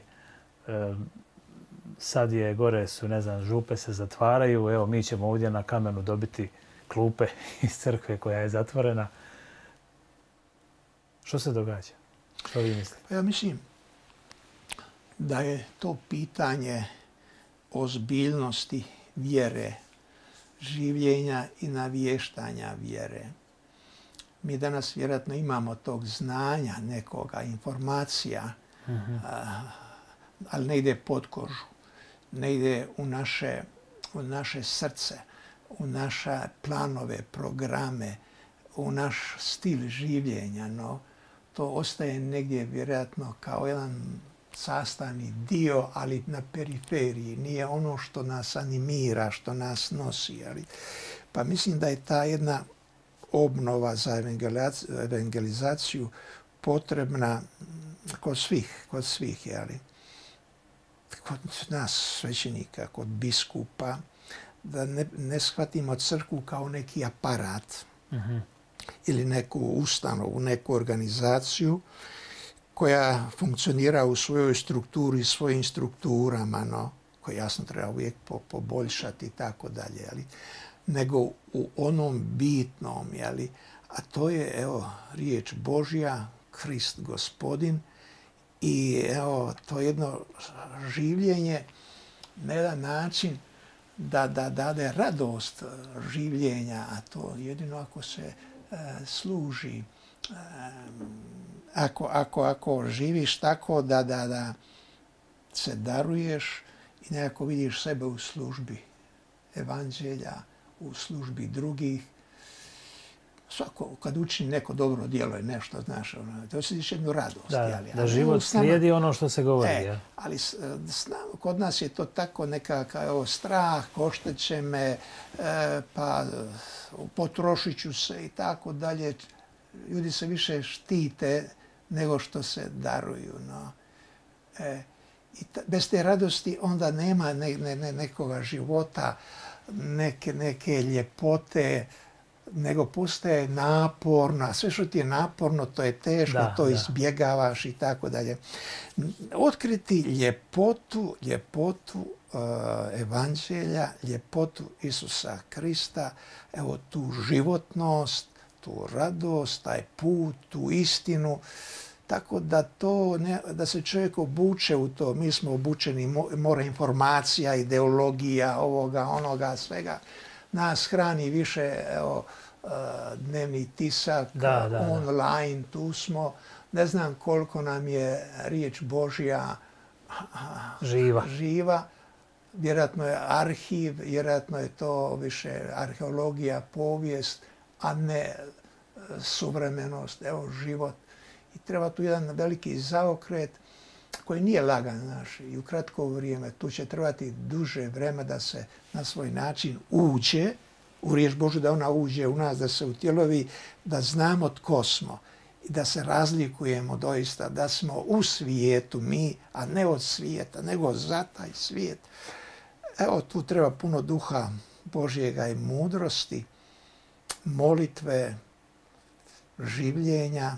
sad je gore su, ne znam, župe se zatvaraju, evo mi ćemo ovdje na Kamenu dobiti klupe iz crkve koja je zatvorena. Što se događa? Što vi mislite? Ja mislim da je to pitanje ozbiljnosti vjere, življenja i navještanja vjere. Mi danas vjerojatno imamo tog znanja nekoga, informacija, mm-hmm. a, ali ne ide pod kožu, ne ide u naše, u naše srce, u naše planove, programe, u naš stil življenja. No, to ostaje negdje vjerojatno kao jedan sastavni dio, ali na periferiji. Nije ono što nas animira, što nas nosi. Ali, pa mislim da je ta jedna obnova za evangelizaciju potrebna kod svih, kod svih, jeli? Kod nas svećenika, kod biskupa, da ne, ne shvatimo crkvu kao neki aparat mm-hmm. ili neku ustanovu, neku organizaciju koja funkcionira u svojoj strukturi, svojim strukturama, no, koje jasno treba uvijek po, poboljšati i tako dalje, ali nego u onom bitnom, jeli, a to je, evo, riječ Božja, Krist Gospodin i, evo, to jedno življenje na jedan način da, da dade radost življenja, a to jedino ako se e, služi, e, ako, ako, ako živiš tako da, da, da se daruješ i nekako vidiš sebe u službi evanđelja, u službi drugih. Svako, kad učini neko dobro djelo je nešto, znaš, to osjetiš jednu radost. Da, jeli? da život slijedi ono što se govori. E, ja. Ali znam, kod nas je to tako nekakav strah, košteće me, e, pa potrošit ću se i tako dalje. Ljudi se više štite nego što se daruju. No. E, i ta, bez te radosti onda nema ne, ne, ne, nekoga života, neke, neke ljepote, nego postaje naporna. Sve što ti je naporno, to je teško, da, to da. izbjegavaš i tako dalje. Otkriti ljepotu, ljepotu uh, evanđelja, ljepotu Isusa Krista, evo tu životnost, tu radost, taj put, tu istinu, tako da to ne, da se čovjek obuče u to. Mi smo obučeni, mora informacija, ideologija, ovoga, onoga, svega. Nas hrani više, evo, dnevni tisak, da, da, online, da. Tu smo. Ne znam koliko nam je riječ Božja živa. živa. Vjerojatno je arhiv, vjerojatno je to više arheologija, povijest, a ne suvremenost, evo, život. I treba tu jedan veliki zaokret koji nije lagan, znaš, i u kratko vrijeme. Tu će trebati duže vreme da se na svoj način uđe u riječ Božju, da ona uđe u nas, da se utjelovi, da znamo tko smo i da se razlikujemo doista, da smo u svijetu mi, a ne od svijeta, nego za taj svijet. Evo, tu treba puno duha Božjega i mudrosti, molitve, življenja,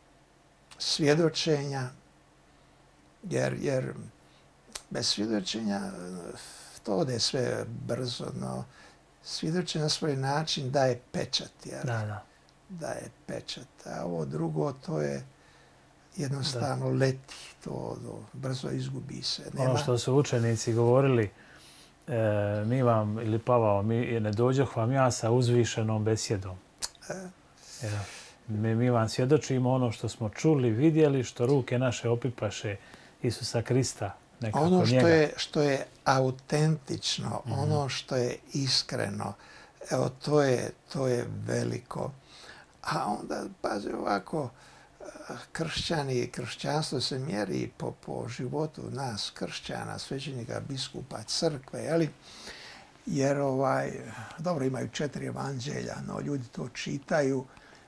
svjedočenja, jer, jer bez svjedočenja to ode sve brzo, no svjedočenje na svoj način daje pečat, jer da, da. daje pečat. A ovo drugo, to je jednostavno da. leti, to, to brzo izgubi se. Nema... Ono što su učenici govorili, e, mi vam, ili Pavao, mi ne dođoh vam ja sa uzvišenom besjedom. E. Ja. Mi, mi vam svjedočimo ono što smo čuli, vidjeli, što ruke naše opipaše Isusa Krista. Nekako ono što njega. je, što je autentično, mm-hmm. ono što je iskreno, evo, to je, to je veliko. A onda, pazi ovako, kršćani, kršćanstvo se mjeri po, po životu nas, kršćana, svećenika, biskupa, crkve, jeli? Jer, ovaj, dobro, imaju četiri evanđelja, no ljudi to čitaju,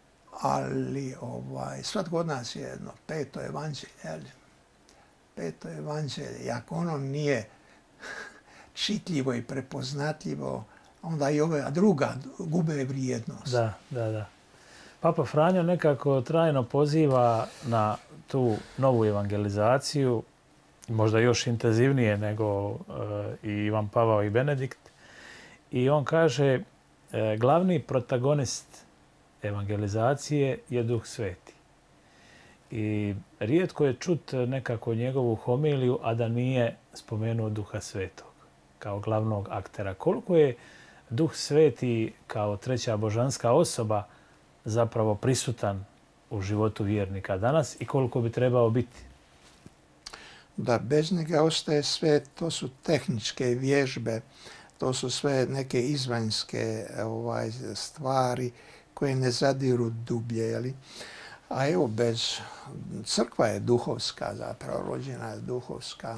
ali ovaj, svatko od nas je jedno peto evanđelje, jeli? Peto evanđelje. I ako ono nije čitljivo i prepoznatljivo, onda i ova druga gube vrijednost. Da, da, da. Papa Franjo nekako trajno poziva na tu novu evangelizaciju, možda još intenzivnije nego uh, i Ivan Pavao i Benedikt. I on kaže, e, glavni protagonist evangelizacije je Duh Sveti. I rijetko je čut nekako njegovu homiliju, a da nije spomenuo Duha Svetog kao glavnog aktera. Koliko je Duh Sveti kao treća božanska osoba zapravo prisutan u životu vjernika danas i koliko bi trebao biti? Da, bez njega ostaje sve, to su tehničke vježbe, to su sve neke izvanjske ovaj, stvari koje ne zadiru dublje. Jeli? A evo, bez, crkva je duhovska, zapravo rođena je duhovska.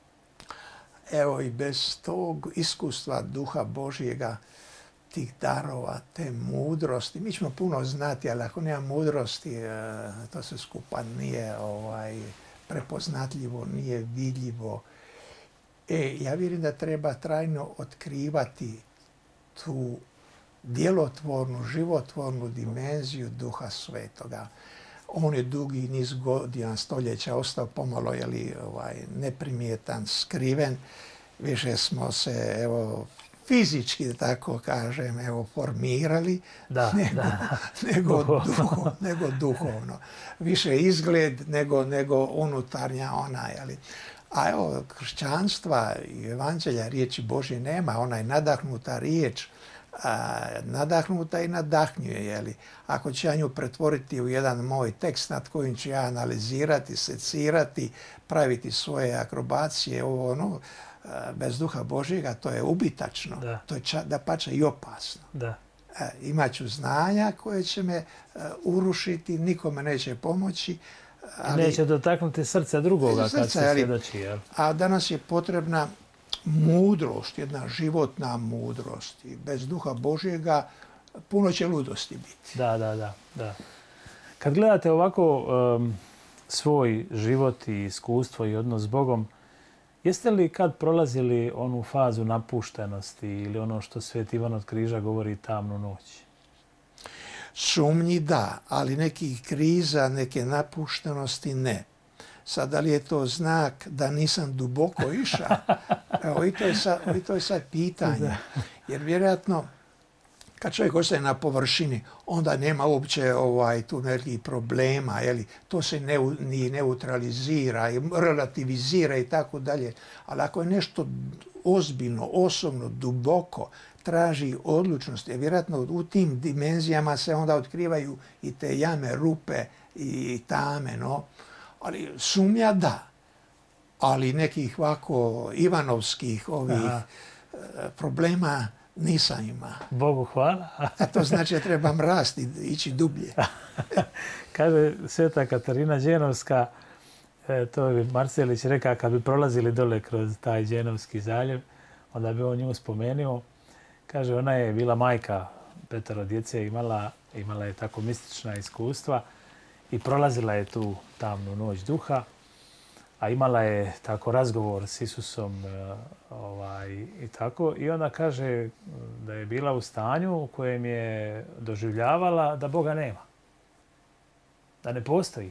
Evo i bez tog iskustva Duha Božjega, tih darova, te mudrosti. Mi ćemo puno znati, ali ako nema mudrosti, to se skupa nije ovaj, prepoznatljivo, nije vidljivo. E, ja vjerujem da treba trajno otkrivati tu djelotvornu, životvornu dimenziju Duha Svetoga. On je dugi niz godina, stoljeća ostao pomalo jeli, ovaj, neprimjetan, skriven. Više smo se evo, fizički, da tako kažem, evo, formirali da, nego, da. nego, duho, nego duhovno. Više izgled nego, nego unutarnja ona. Jeli. A evo, kršćanstva i evanđelja riječi Božje nema, ona je nadahnuta riječ, a, nadahnuta i nadahnjuje. Jeli. Ako ću ja nju pretvoriti u jedan moj tekst nad kojim ću ja analizirati, secirati, praviti svoje akrobacije, ovo ono, bez Duha Božjega, to je ubitačno, da. To je ča, da pače i opasno. Da. E, imaću znanja koje će me uh, urušiti, nikome neće pomoći. Ali, neće dotaknuti srca drugoga srca, kad se svjedoči. Jel? A danas je potrebna mudrost, jedna životna mudrost. I bez Duha Božjega puno će ludosti biti. Da, da, da. da. Kad gledate ovako um, svoj život i iskustvo i odnos s Bogom, jeste li kad prolazili onu fazu napuštenosti ili ono što Sveti Ivan od Križa govori tamnu noć? Sumnji da, ali nekih kriza, neke napuštenosti ne. Sad, da li je to znak da nisam duboko išao? Evo, i to je sad, i to je sad pitanje. Jer vjerojatno, kad čovjek ostaje na površini, onda nema uopće ovaj, tu nekih problema. Jeli? To se ne, ni neutralizira, i relativizira i tako dalje. Ali ako je nešto ozbiljno, osobno, duboko, traži odlučnost, jer vjerojatno u tim dimenzijama se onda otkrivaju i te jame, rupe i tame. No? Ali sumnja da. Ali nekih ovako ivanovskih ovih Aha. problema nisam ima. Bogu hvala. A to znači da trebam rasti, ići dublje. Kaže Sveta Katarina Đenovska, to bi Marselić rekao, kad bi prolazili dole kroz taj Đenovski zaljev, onda bi on nju spomenuo. Kaže, ona je bila majka petero djece, imala, imala je tako mistična iskustva i prolazila je tu tamnu noć duha, a imala je tako razgovor s Isusom ovaj, i tako. I onda kaže da je bila u stanju u kojem je doživljavala da Boga nema. Da ne postoji.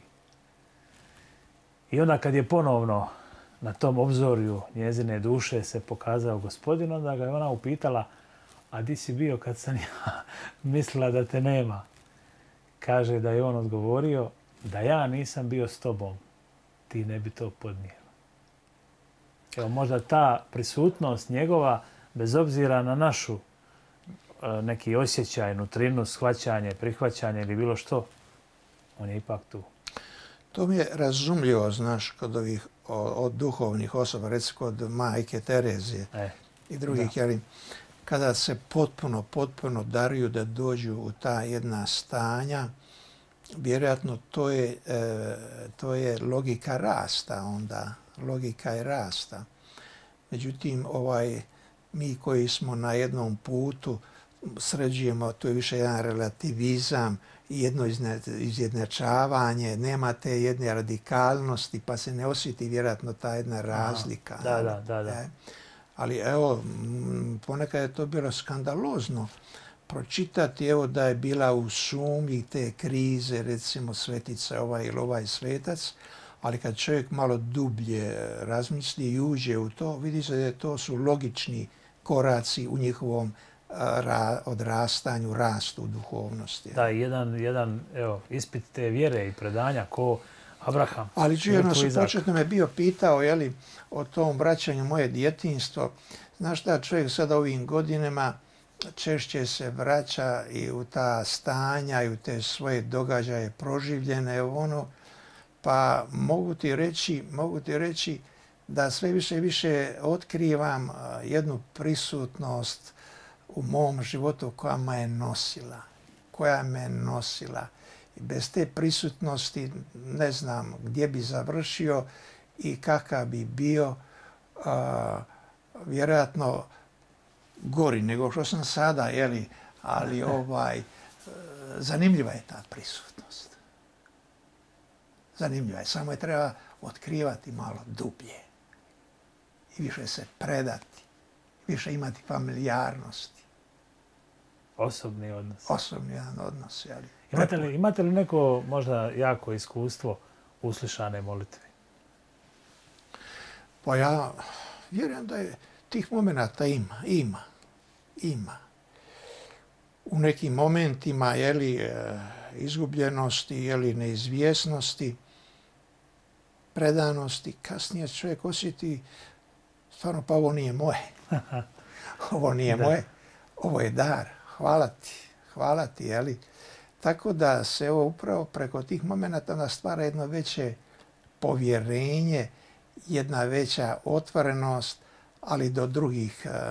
I onda kad je ponovno na tom obzorju njezine duše se pokazao Gospodin, onda ga je ona upitala, a di si bio kad sam ja mislila da te nema? Kaže da je on odgovorio, da ja nisam bio s tobom, ti ne bi to podnijela. Evo, možda ta prisutnost njegova, bez obzira na našu neki osjećaj, nutrinu, shvaćanje, prihvaćanje ili bilo što, on je ipak tu. To mi je razumljivo, znaš, kod ovih od duhovnih osoba, recimo kod majke Terezije e, i drugih, jeli, kada se potpuno, potpuno daruju da dođu u ta jedna stanja vjerojatno to je, to je logika rasta onda, logika je rasta. Međutim, ovaj, mi koji smo na jednom putu sređujemo, to je više jedan relativizam, jedno izjednačavanje, nema te jedne radikalnosti, pa se ne osjeti vjerojatno ta jedna razlika. Da, da, da, da. Ali evo, ponekad je to bilo skandalozno pročitati, evo da je bila u sumnji te krize, recimo svetica ovaj ili ovaj svetac, ali kad čovjek malo dublje razmisli i uđe u to, vidi se da to su logični koraci u njihovom ra, odrastanju, rastu u duhovnosti. Da, jedan, jedan evo, ispit te vjere i predanja ko Abraham. Ali čujeno se početno me bio pitao, jeli, o tom vraćanju moje djetinjstvo. Znaš šta, čovjek sada ovim godinama češće se vraća i u ta stanja i u te svoje događaje proživljene, ono, pa mogu ti reći, mogu ti reći da sve više i više otkrivam jednu prisutnost u mom životu koja me je nosila, koja me je nosila. I bez te prisutnosti ne znam gdje bi završio i kakav bi bio, a, vjerojatno gori nego što sam sada, jeli, ali ovaj, zanimljiva je ta prisutnost. Zanimljiva je, samo je treba otkrivati malo dublje i više se predati, više imati familijarnosti. Osobni odnos. Osobni jedan odnos, jeli. Imate li, imate li neko možda jako iskustvo uslišane molitve? Pa ja vjerujem da je tih momenata ima, ima, ima. U nekim momentima, jeli, izgubljenosti, jeli, neizvjesnosti, predanosti, kasnije čovjek osjeti, stvarno, pa ovo nije moje. Ovo nije moje, ovo je dar. Hvala ti, hvala ti, jeli. Tako da se ovo upravo preko tih momenata stvara jedno veće povjerenje, jedna veća otvorenost, ali do drugih uh,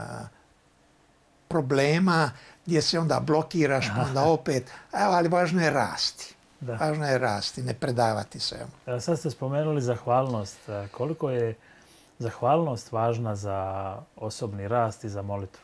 problema gdje se onda blokiraš, pa onda opet, evo, ali važno je rasti. Da. Važno je rasti, ne predavati se. Evo, sad ste spomenuli zahvalnost. Koliko je zahvalnost važna za osobni rast i za molitvu?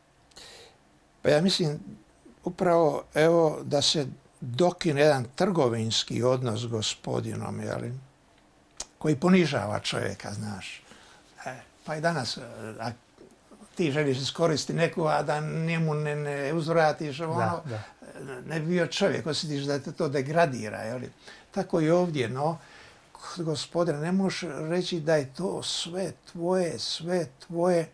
Pa ja mislim upravo evo da se dokine jedan trgovinski odnos s Gospodinom, jeli, koji ponižava čovjeka, znaš. E, pa i danas, a ti želiš iskoristiti neku, a da njemu ne, ne uzvratiš, ono, da, da. Ne bi bio čovjek, osjetiš da te to degradira, jeli. Tako i ovdje, no, Gospodine, ne možeš reći da je to sve tvoje, sve tvoje,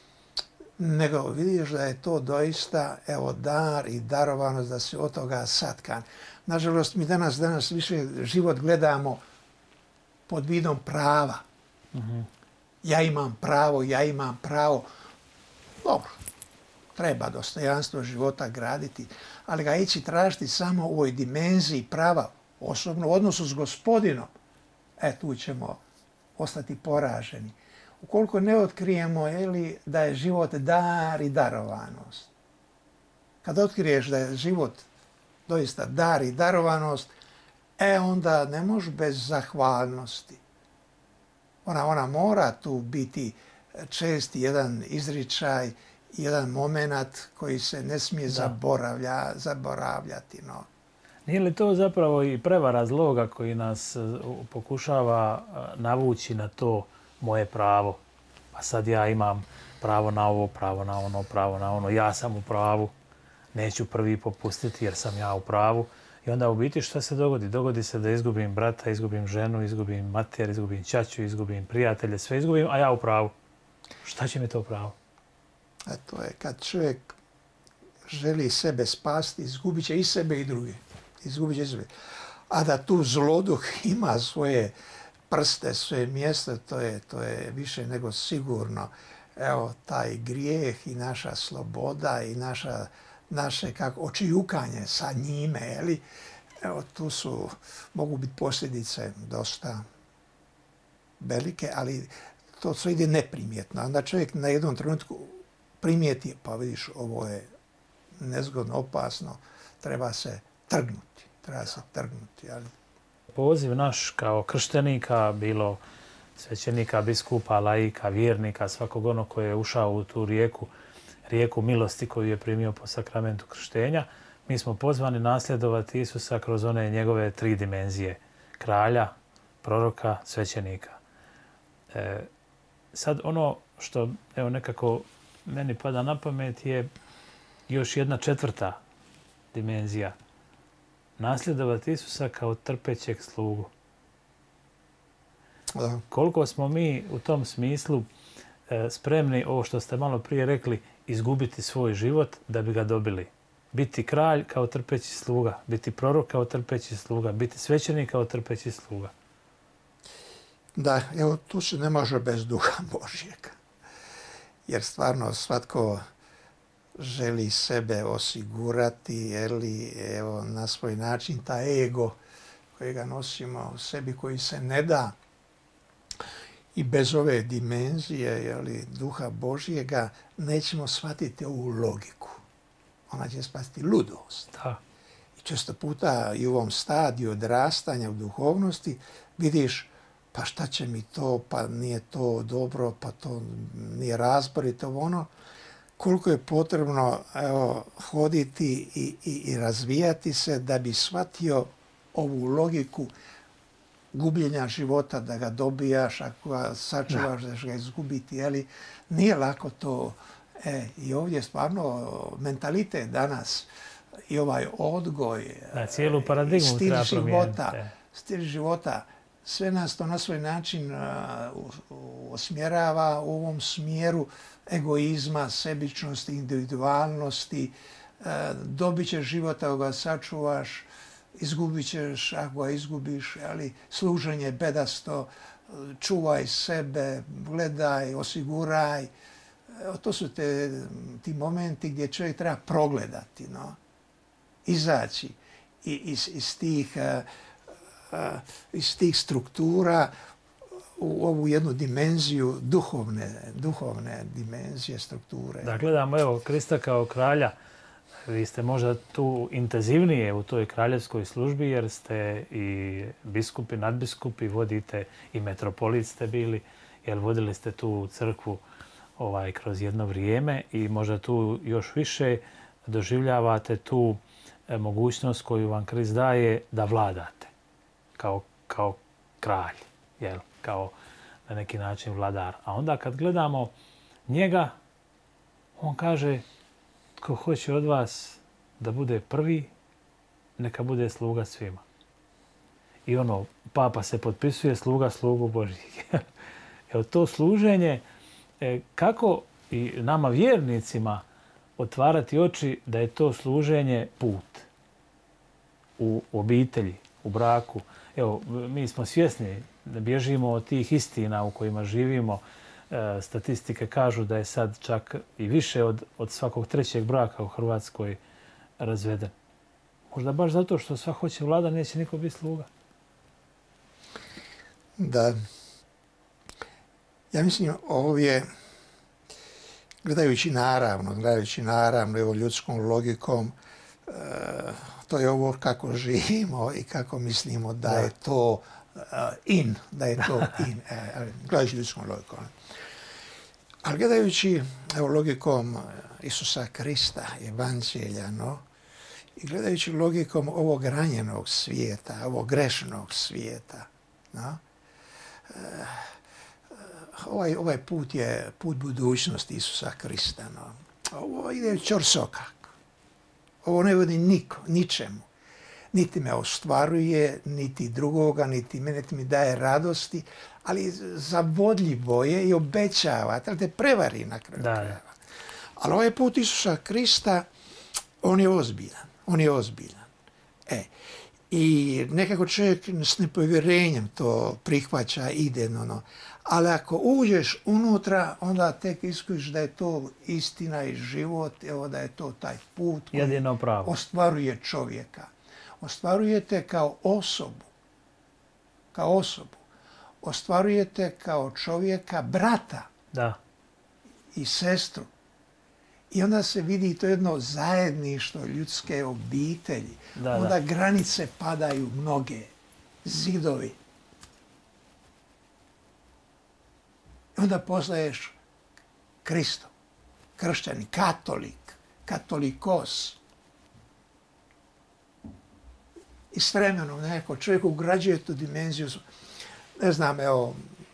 nego vidiš da je to doista, evo, dar i darovanost da se od toga satkan. Nažalost, mi danas, danas više život gledamo pod vidom prava. Mm-hmm. Ja imam pravo, ja imam pravo. Dobro, treba dostojanstvo života graditi, ali ga ići tražiti samo u ovoj dimenziji prava, osobno u odnosu s Gospodinom, e, tu ćemo ostati poraženi. Ukoliko ne otkrijemo, jeli, da je život dar i darovanost. Kad otkriješ da je život doista dar i darovanost, e, onda ne možeš bez zahvalnosti. Ona, ona mora tu biti česti jedan izričaj, jedan moment koji se ne smije zaboravlja, zaboravljati. No. Nije li to zapravo i prevara zloga koji nas pokušava navući na to moje pravo? Pa sad ja imam pravo na ovo, pravo na ono, pravo na ono. Ja sam u pravu, neću prvi popustiti jer sam ja u pravu. I onda u biti šta se dogodi? Dogodi se da izgubim brata, izgubim ženu, izgubim mater, izgubim ćaću, izgubim prijatelje, sve izgubim, a ja u pravu. Šta će mi to pravo? A to je kad čovjek želi sebe spasti, izgubit će i sebe i druge. Izgubit će i sebe. A da tu zloduh ima svoje prste, svoje mjesto, to je, to je više nego sigurno. Evo, taj grijeh i naša sloboda i naša, naše kako, očijukanje sa njime, jeli? Evo, tu su, mogu biti posljedice dosta velike, ali to sve ide neprimjetno. Onda čovjek na jednom trenutku primijeti, pa vidiš, ovo je nezgodno, opasno, treba se trgnuti. treba se trgnuti. Ali... Poziv naš kao krštenika, bilo svećenika, biskupa, laika, vjernika, svakog onog koji je ušao u tu rijeku, rijeku milosti koju je primio po sakramentu krštenja, mi smo pozvani nasljedovati Isusa kroz one njegove tri dimenzije. Kralja, proroka, svećenika. E, sad ono što evo nekako meni pada na pamet je još jedna četvrta dimenzija. Nasljedovati Isusa kao trpećeg slugu. Da. Koliko smo mi u tom smislu e, spremni, ovo što ste malo prije rekli, izgubiti svoj život da bi ga dobili. Biti kralj kao trpeći sluga, biti prorok kao trpeći sluga, biti svećenik kao trpeći sluga. Da, evo tu se ne može bez duha Božjega. Jer stvarno svatko želi sebe osigurati, jeli, evo, na svoj način taj ego kojega nosimo u sebi, koji se ne da. I bez ove dimenzije, jeli, duha Božjega nećemo shvatiti ovu logiku. Ona će spasti ludost. Da. I često puta i u ovom stadiju odrastanja u duhovnosti vidiš pa šta će mi to, pa nije to dobro, pa to nije razborito, ono. Koliko je potrebno evo, hoditi i, i, i razvijati se da bi shvatio ovu logiku gubljenja života, da ga dobijaš, ako ga sačuvaš, da ćeš ga izgubiti. Jeli? Nije lako to. E, I ovdje stvarno mentalitet danas i ovaj odgoj, da, cijelu paradigmu stil treba života, promijeniti. stil života, sve nas to na svoj način uh, usmjerava u ovom smjeru egoizma, sebičnosti, individualnosti. Uh, dobit ćeš život ako ga sačuvaš, izgubit ćeš ako ga izgubiš, ali služenje bedasto, čuvaj sebe, gledaj, osiguraj. Evo, to su te, ti momenti gdje čovjek treba progledati, no? Izaći iz, iz, tih, uh, iz tih struktura u ovu jednu dimenziju duhovne, duhovne dimenzije strukture. Da gledamo evo Krista kao kralja. Vi ste možda tu intenzivnije u toj kraljevskoj službi jer ste i biskupi, nadbiskupi, vodite i metropolit ste bili, jer vodili ste tu crkvu ovaj, kroz jedno vrijeme i možda tu još više doživljavate tu e, mogućnost koju vam Krist daje da vladate kao, kao kralj, jel? Kao na neki način vladar. A onda kad gledamo njega, on kaže tko hoće od vas da bude prvi, neka bude sluga svima. I ono, papa se potpisuje sluga slugu Božjih. Evo to služenje, kako i nama vjernicima otvarati oči da je to služenje put u obitelji, u braku. Evo, mi smo svjesni da bježimo od tih istina u kojima živimo. E, statistike kažu da je sad čak i više od, od svakog trećeg braka u Hrvatskoj razveden. Možda baš zato što sva hoće vlada, neće niko biti sluga. Da. Ja mislim ovdje, gledajući naravno, gledajući naravno evo ljudskom logikom, e, to je ovo kako živimo i kako mislimo da, da. je to uh, in, da je to in, e, gledajući ljudskom logikom. Ali gledajući evo, logikom Isusa Krista, evanđelja, no, i gledajući logikom ovog ranjenog svijeta, ovog grešnog svijeta, no, e, Ovaj, ovaj put je put budućnosti Isusa Krista. No. Ovo ide ćorsokak. Ovo ne vodi niko, ničemu. Niti me ostvaruje, niti drugoga, niti mene, niti mi daje radosti, ali zavodljivo je i obećava, da te prevari na kraju krajeva. Ali ovaj put Isusa Krista, on je ozbiljan. On je ozbiljan. E, i nekako čovjek s nepovjerenjem to prihvaća, ide, no, no. Ali ako uđeš unutra, onda tek iskužiš da je to istina i život, evo da je to taj put koji ostvaruje čovjeka. Ostvarujete kao osobu, kao osobu. Ostvarujete kao čovjeka brata da. I sestru. I onda se vidi to jedno zajedništvo ljudske obitelji. Da, onda da. granice padaju mnoge, zidovi. I onda postaješ Kristo, kršćani, katolik, katolikos. I s vremenom neko čovjek ugrađuje tu dimenziju. Ne znam, evo,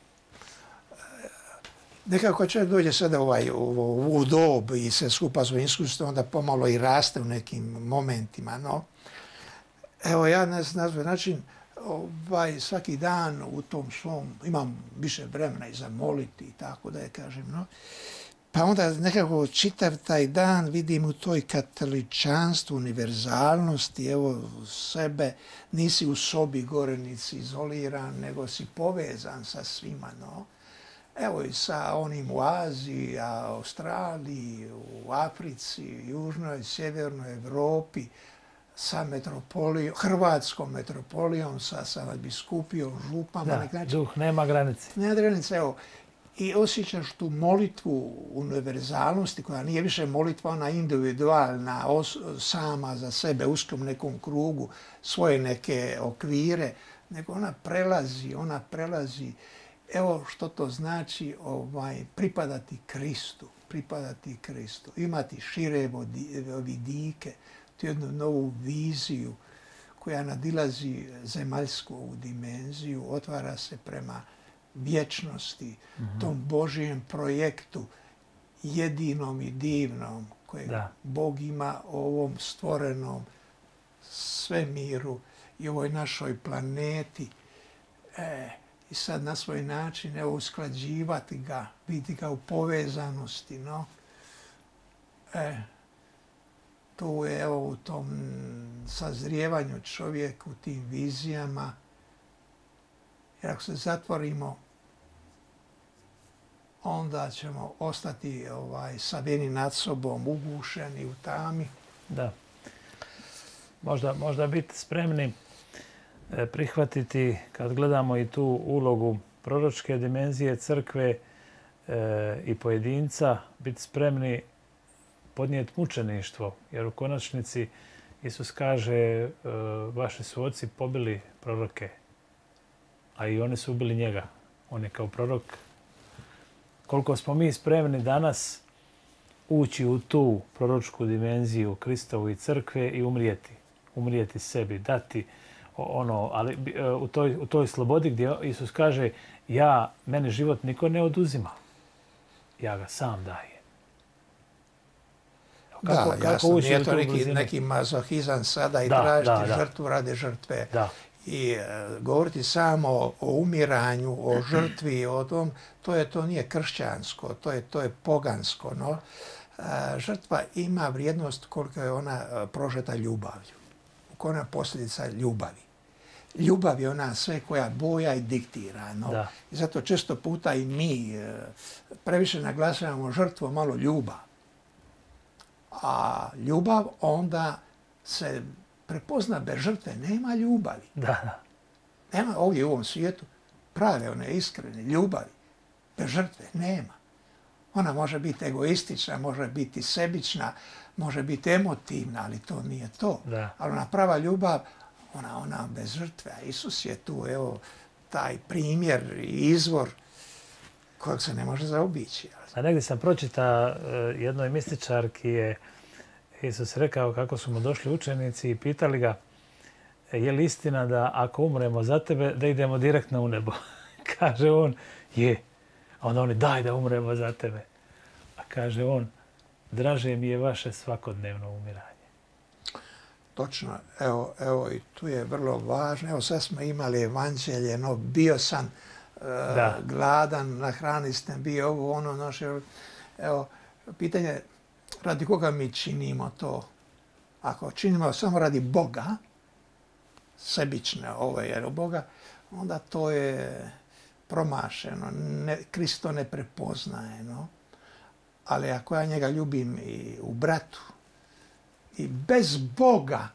nekako čovjek dođe sada ovaj, u, u dob i se skupa svojim iskustvom, onda pomalo i raste u nekim momentima. No. Evo, ja na, na svoj način ovaj, svaki dan u tom svom, imam više vremena i za moliti i tako da je kažem, no. Pa onda nekako čitav taj dan vidim u toj katoličanstvu, univerzalnosti, evo sebe, nisi u sobi gore, nisi izoliran, nego si povezan sa svima, no. Evo i sa onim u Aziji, Australiji, u Africi, Južnoj, Sjevernoj Evropi, sa metropolijom, hrvatskom metropolijom, sa, sa biskupijom, župama. Da, znači, duh nema granice. Nema granice, evo. I osjećaš tu molitvu univerzalnosti koja nije više molitva ona individualna, os, sama za sebe, uskom nekom krugu, svoje neke okvire, nego ona prelazi, ona prelazi. Evo što to znači ovaj, pripadati Kristu, pripadati Kristu, imati šire vidike, tu jednu novu viziju koja nadilazi zemaljsku dimenziju, otvara se prema vječnosti, mm-hmm. tom Božijem projektu, jedinom i divnom, kojeg da. Bog ima o ovom stvorenom svemiru i ovoj našoj planeti. E, I sad na svoj način evo, usklađivati ga, vidjeti ga u povezanosti. No? E, tu je evo, u tom sazrijevanju čovjeka, u tim vizijama. Jer ako se zatvorimo, onda ćemo ostati ovaj, savijeni nad sobom, ugušeni u tami. Da. Možda, možda biti spremni e, prihvatiti, kad gledamo i tu ulogu proročke dimenzije crkve e, i pojedinca, biti spremni podnijeti mučeništvo. Jer u konačnici Isus kaže e, vaši su oci pobili proroke, a i oni su ubili njega. On je kao prorok. Koliko smo mi spremni danas ući u tu proročku dimenziju Kristovu i crkve i umrijeti. Umrijeti sebi, dati ono, ali u toj, u toj slobodi gdje Isus kaže ja, meni život niko ne oduzima. Ja ga sam dajem. Kako, da, kako jasno, nije to neki, neki mazohizam sada i da, tražiti da, žrtvu da. Radi žrtve. Da. I e, govoriti samo o umiranju, o žrtvi, o tom, to je to nije kršćansko, to je to je pogansko, no. E, žrtva ima vrijednost koliko je ona prožeta ljubavlju. Koliko je ona posljedica ljubavi. Ljubav je ona sve koja boja i diktira, no. Da. I zato često puta i mi e, previše naglašavamo žrtvu, malo ljubav. A ljubav onda se prepozna bez žrtve, nema ljubavi. Da. Nema ovdje u ovom svijetu prave, one iskrene ljubavi. Bez žrtve nema. Ona može biti egoistična, može biti sebična, može biti emotivna, ali to nije to. Da. Ali ona prava ljubav, ona, ona bez žrtve. A Isus je tu, evo, taj primjer i izvor kojeg se ne može zaobići. A negdje sam pročita jednoj mističarki je Isus rekao kako su mu došli učenici i pitali ga je li istina da ako umremo za tebe da idemo direktno u nebo. Kaže on, je. A onda oni, daj da umremo za tebe. A kaže on, draže mi je vaše svakodnevno umiranje. Točno. Evo, evo i tu je vrlo važno. Evo sad smo imali evanđelje, no bio sam uh, gladan, na hrani sam bio ovo, ono, naše. Evo, pitanje radi koga mi činimo to? Ako činimo samo radi Boga, sebične ovo jer u Boga, onda to je promašeno. Ne, Kristo ne prepoznaje. No? Ali ako ja njega ljubim i u bratu i bez Boga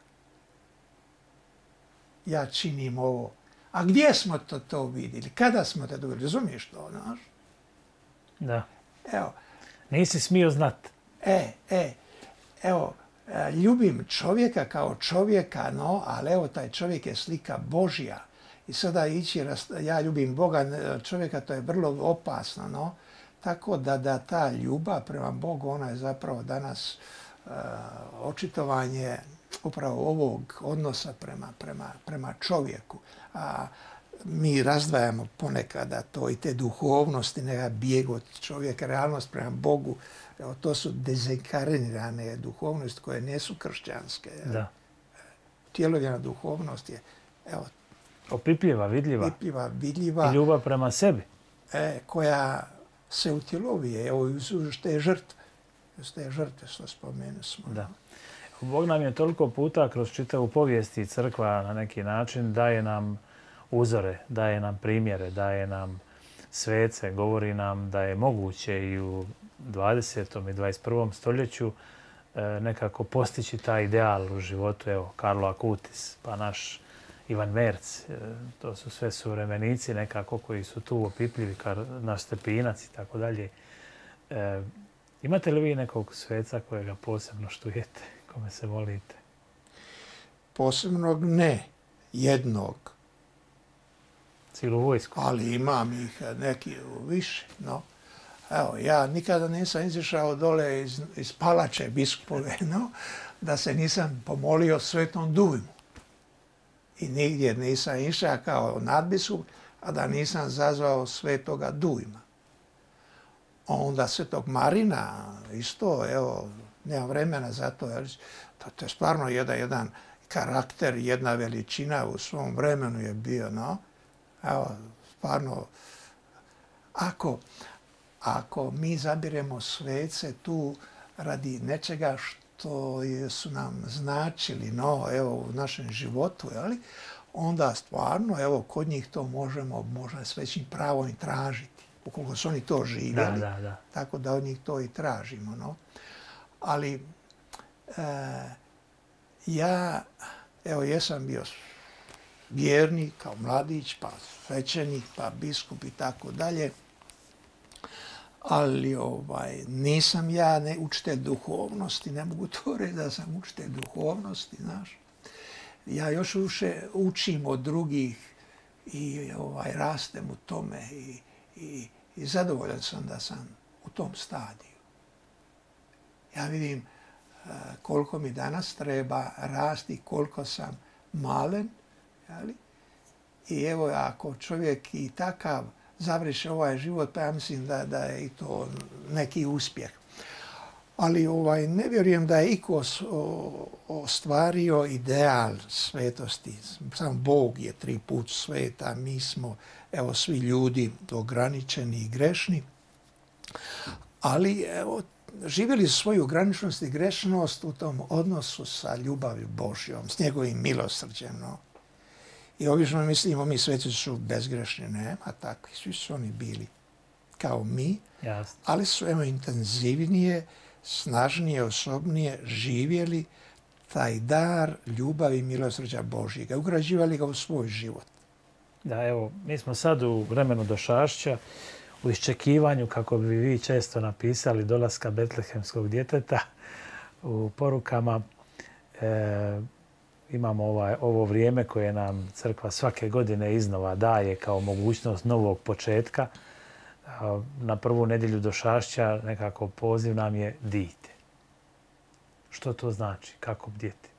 ja činim ovo. A gdje smo to, to vidjeli? Kada smo to vidjeli? Razumiješ to? Znaš? Da. Evo. Nisi smio znat. E, e, evo, ljubim čovjeka kao čovjeka, no, ali evo, taj čovjek je slika Božja. I sada ići, ja ljubim Boga, čovjeka, to je vrlo opasno, no. Tako da, da ta ljubav prema Bogu, ona je zapravo danas uh, očitovanje upravo ovog odnosa prema, prema, prema čovjeku. A mi razdvajamo ponekada to i te duhovnosti, neka bijeg od čovjeka, realnost prema Bogu. Evo, to su dezenkarnirane duhovnosti koje nisu kršćanske. Da. Tjelovjena duhovnost je, evo, opipljiva, vidljiva. Opipljiva, vidljiva. I ljubav prema sebi. E, koja se utjelovije, evo, uz te žrtve. Uz te žrtve, što spomenu smo. Da. Bog nam je toliko puta kroz čitavu povijest i crkva na neki način daje nam uzore, daje nam primjere, daje nam svece, govori nam da je moguće i u dvadesetom i dvadeset prvom stoljeću nekako postići taj ideal u životu. Evo, Karlo Akutis, pa naš Ivan Merc, to su sve suvremenici nekako koji su tu opipljivi, naš Stepinac i tako dalje. Imate li vi nekog sveca kojega posebno štujete, kome se volite? Posebnog ne, jednog. Cijelu vojsku? Ali imam ih neki više, no. Evo, ja nikada nisam izišao dole iz, iz palače biskupove, no, da se nisam pomolio Svetom Dujmu. I nigdje nisam išao kao nadbiskup, a da nisam zazvao Svetoga Dujma. Onda Svetog Marina, isto, evo, nemam vremena za to, jer to, to je stvarno jedan, jedan karakter, jedna veličina u svom vremenu je bio, no. Evo, stvarno, ako, ako mi zabiremo svece tu radi nečega što su nam značili, no, evo, u našem životu, jeli, onda stvarno, evo, kod njih to možemo, možda s većim pravom i tražiti, ukoliko su oni to živjeli, da, da, da. tako da od njih to i tražimo, no. Ali, e, ja, evo, jesam bio vjernik, kao mladić, pa svećenik, pa biskup i tako dalje. Ali ovaj, nisam ja ne učitelj duhovnosti, ne mogu to reći da sam učitelj duhovnosti, znaš. Ja još više učim od drugih i ovaj, rastem u tome i, i, i zadovoljan sam da sam u tom stadiju. Ja vidim uh, koliko mi danas treba rasti, koliko sam malen, jeli? I evo, ako čovjek i takav završi ovaj život, pa ja mislim da, da je i to neki uspjeh. Ali ovaj, ne vjerujem da je iko ostvario ideal svetosti. Sam Bog je tri put sveta, mi smo, evo, svi ljudi ograničeni i grešni. Ali, evo, živjeli su svoju graničnost i grešnost u tom odnosu sa ljubavlju Božjom, s njegovim milosrđem. No. I obično mislimo, mi sveci su bezgrešni, nema takvi, svi su oni bili kao mi, Jasne. Ali su, evo, intenzivnije, snažnije, osobnije živjeli taj dar ljubavi i milosrđa Božjega, ugrađivali ga u svoj život. Da, evo, mi smo sad u vremenu došašća, u iščekivanju, kako bi vi često napisali, dolaska betlehemskog djeteta. U porukama e, imamo ovaj, ovo vrijeme koje nam crkva svake godine iznova daje kao mogućnost novog početka. Na prvu nedjelju došašća nekako poziv nam je dite. Što to znači? Kako bdjeti?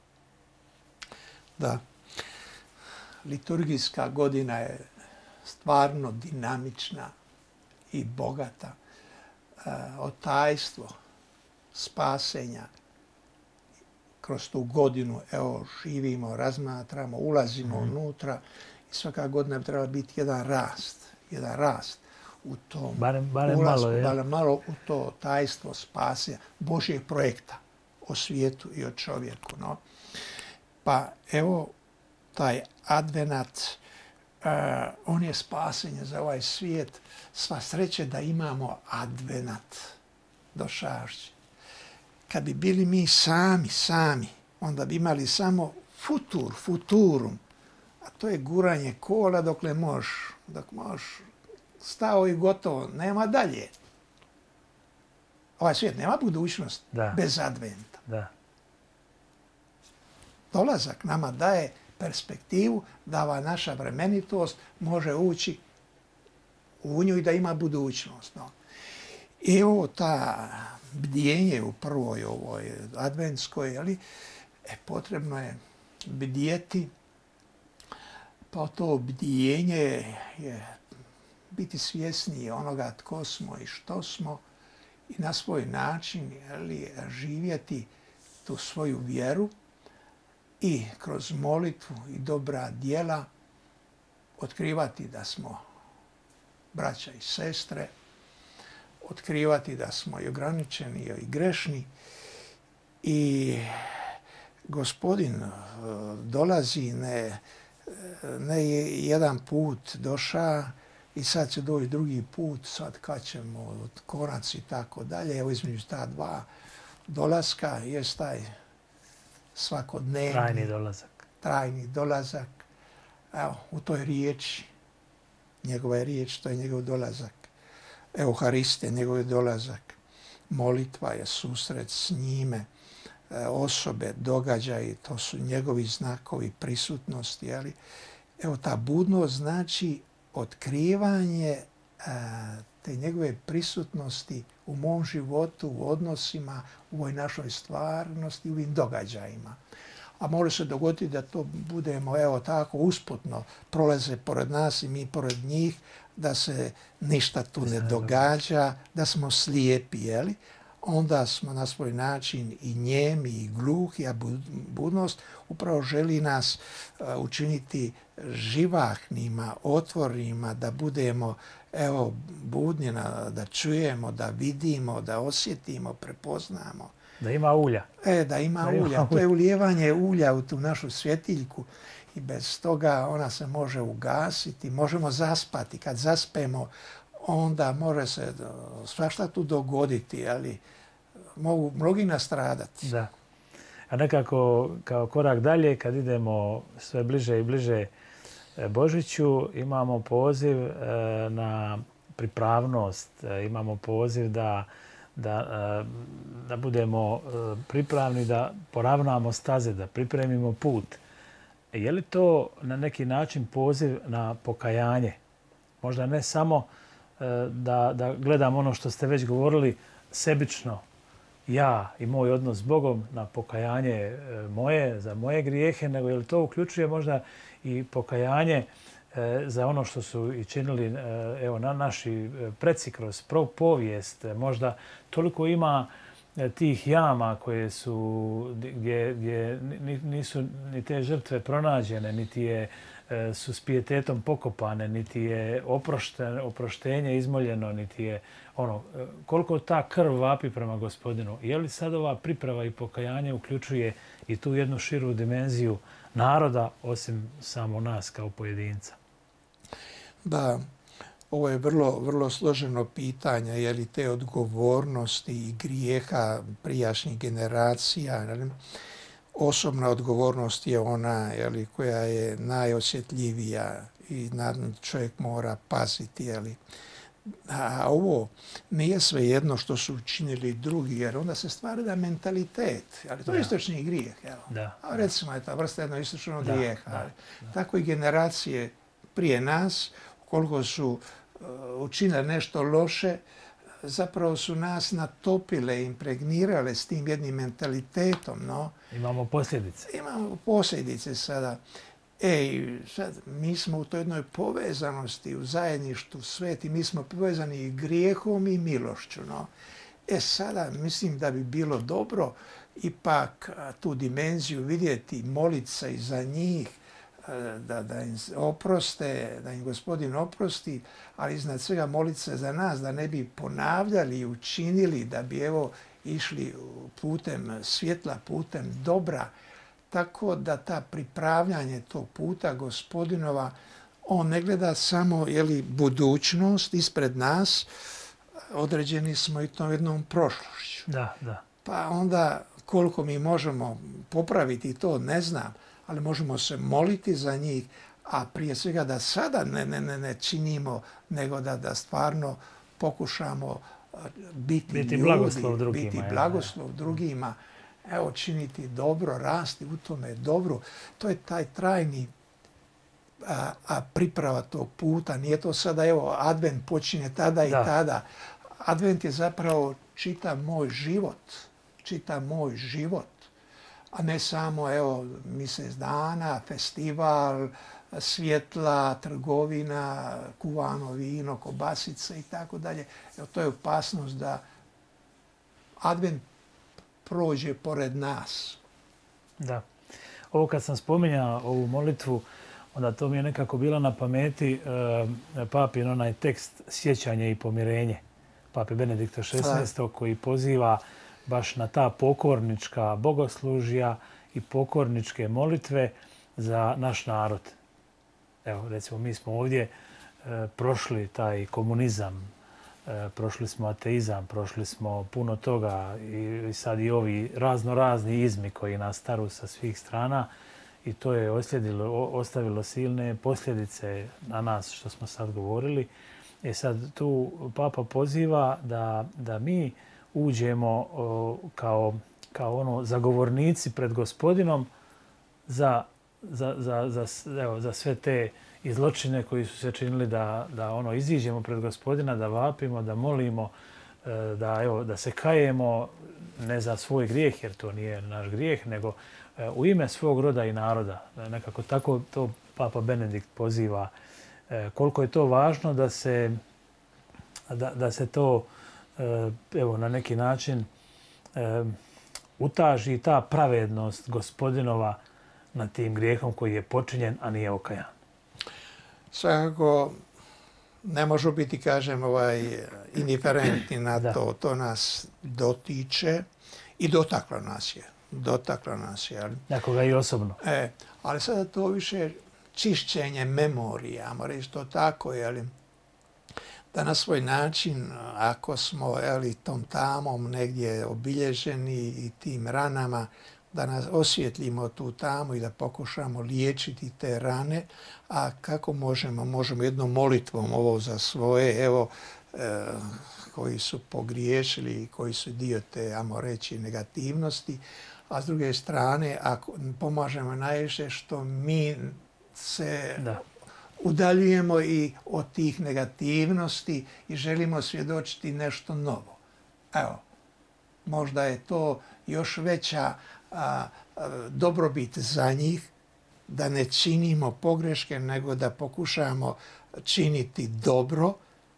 Da. Liturgijska godina je stvarno dinamična i bogata. E, otajstvo spasenja kroz tu godinu, evo, živimo, razmatramo, ulazimo mm. unutra i svaka godina bi trebala biti jedan rast, jedan rast u tom barem, barem ulasku, malo, je. barem malo u to tajstvo spasenja Božjeg projekta o svijetu i o čovjeku. No? Pa evo, taj advenat, uh, on je spasenje za ovaj svijet. Sva sreće da imamo advenat došašće. Kad bi bili mi sami, sami, onda bi imali samo futur, futurum. A to je guranje kola dokle možeš, dok možeš, stao i gotovo, nema dalje. Ovaj svijet nema budućnost Da. bez adventa. Da. Dolazak nama daje perspektivu da ova naša vremenitost može ući u nju i da ima budućnost. No. I ovo ta bdjenje u prvoj ovoj adventskoj, ali, e, potrebno je bdjeti, pa to bdjenje je biti svjesniji onoga tko smo i što smo i na svoj način, ali, živjeti tu svoju vjeru i kroz molitvu i dobra djela otkrivati da smo braća i sestre, otkrivati da smo i ograničeni i grešni i Gospodin dolazi ne, ne jedan put došao i sad će doći drugi put, sad kad ćemo koraci i tako dalje. Evo između ta dva dolaska je taj svakodnevni Trajni dolazak. Trajni dolazak. Evo, u toj riječi, njegova je riječ, to je njegov dolazak. Euharistija, njegov je dolazak. Molitva je susret s njime. Osobe, događaji, to su njegovi znakovi prisutnosti. Jeli? Evo, ta budnost znači otkrivanje te njegove prisutnosti u mom životu, u odnosima, u ovoj našoj stvarnosti, u ovim događajima. A može se dogoditi da to budemo, evo tako, usputno prolaze pored nas i mi pored njih, da se ništa tu ne događa, da smo slijepi, jeli? Onda smo na svoj način i njemi i gluhi, a budnost upravo želi nas učiniti živahnima, otvornima, da budemo, evo, budni, da čujemo, da vidimo, da osjetimo, prepoznamo. Da ima ulja. E, da ima da ulja. Ima to je ulijevanje ulja u tu našu svjetiljku i bez toga ona se može ugasiti, možemo zaspati. Kad zaspemo, onda može se svašta tu dogoditi, ali mogu mnogi nastradati. Da. A nekako kao korak dalje, kad idemo sve bliže i bliže Božiću, imamo poziv na pripravnost, imamo poziv da, da, da budemo pripravni, da poravnamo staze, da pripremimo put. Je li to na neki način poziv na pokajanje? Možda ne samo da, da gledam ono što ste već govorili sebično, ja i moj odnos s Bogom, na pokajanje moje, za moje grijehe, nego je li to uključuje možda i pokajanje za ono što su i činili evo, na naši preci kroz povijest. Možda toliko ima tih jama koje su, gdje, gdje nisu ni te žrtve pronađene, niti je, su s pijetetom pokopane, niti je oproštenje izmoljeno, niti je ono, koliko ta krv vapi prema Gospodinu. Je li sad ova priprava i pokajanje uključuje i tu jednu širu dimenziju naroda, osim samo nas kao pojedinca? Da, ovo je vrlo, vrlo složeno pitanje, je li te odgovornosti i grijeha prijašnjih generacija. Osobna odgovornost je ona, je li, koja je najosjetljivija i čovjek mora paziti. Je li. A ovo nije svejedno što su učinili drugi, jer onda se stvara mentalitet. Ali to je da. Istočni grijeh. Da. A recimo je ta vrsta jednog istočnog da, grijeha. Da, da. Tako i generacije prije nas, koliko su uh, učinile nešto loše, zapravo su nas natopile, impregnirale s tim jednim mentalitetom. No. Imamo posljedice. Imamo posljedice sada. Ej, sad, mi smo u toj jednoj povezanosti, u zajedništvu sveti, mi smo povezani i grijehom i milošću. No. E sada, mislim da bi bilo dobro ipak tu dimenziju vidjeti, moliti se i za njih, da, da im oproste, da im Gospodin oprosti, ali iznad svega moliti se za nas, da ne bi ponavljali i učinili, da bi evo išli putem svjetla, putem dobra. Tako da ta pripravljanje tog puta Gospodinova, on ne gleda samo jeli, budućnost ispred nas, određeni smo i tom jednom prošlošću. Da, da. Pa onda koliko mi možemo popraviti to, ne znam, ali možemo se moliti za njih, a prije svega da sada ne, ne, ne, ne činimo, nego da, da stvarno pokušamo biti, biti ljudi, blagoslov drugima, biti ja, blagoslov drugima, evo, činiti dobro, rasti u tome dobro. To je taj trajni a, a priprava tog puta. Nije to sada, evo, advent počinje tada i Da. tada. Advent je zapravo čita moj život. Čita moj život. A ne samo, evo, mjesec dana, festival, svjetla, trgovina, kuvano vino, kobasice i tako dalje. Evo, to je opasnost da advent prođe pored nas. Da. Ovo kad sam spominjao ovu molitvu, onda to mi je nekako bilo na pameti e, papin onaj tekst Sjećanje i pomirenje pape Benedikta šesnaestog koji poziva baš na ta pokornička bogoslužja i pokorničke molitve za naš narod. Evo, recimo, mi smo ovdje e, prošli taj komunizam, e, prošli smo ateizam, prošli smo puno toga i, i sad i ovi razno razni izmi koji nas staru sa svih strana i to je oslijedilo, ostavilo silne posljedice na nas što smo sad govorili. E sad tu Papa poziva da, da mi uđemo o, kao, kao ono zagovornici pred Gospodinom za, za, za, za, evo, za sve te i zločine koji su se činili, da, da ono iziđemo pred Gospodina, da vapimo, da molimo, da, evo, da se kajemo ne za svoj grijeh, jer to nije naš grijeh, nego u ime svog roda i naroda. Nekako tako to Papa Benedikt poziva. Koliko je to važno da se, da, da se to evo, na neki način utaži ta pravednost Gospodinova nad tim grijehom koji je počinjen, a nije okajan. Svakako ne možu biti, kažem, ovaj, indiferentni na Da. to. To nas dotiče i dotaklo nas je. Dotaklo nas je. Ali, Nekoga i osobno. e, ali sada to više čišćenje memorije, ajmo reći to tako, jeli, da na svoj način, ako smo jeli, tom tamom negdje obilježeni i tim ranama, da nas osvjetlimo tu tamu i da pokušamo liječiti te rane. A kako možemo? Možemo jednom molitvom ovo za svoje, evo, e, koji su pogriješili i koji su dio te, ajmo reći, negativnosti. A s druge strane, ako pomažemo najviše što mi se Da. udaljujemo i od tih negativnosti i želimo svjedočiti nešto novo. Evo, možda je to još veća a, a, dobrobit za njih, da ne činimo pogreške, nego da pokušamo činiti dobro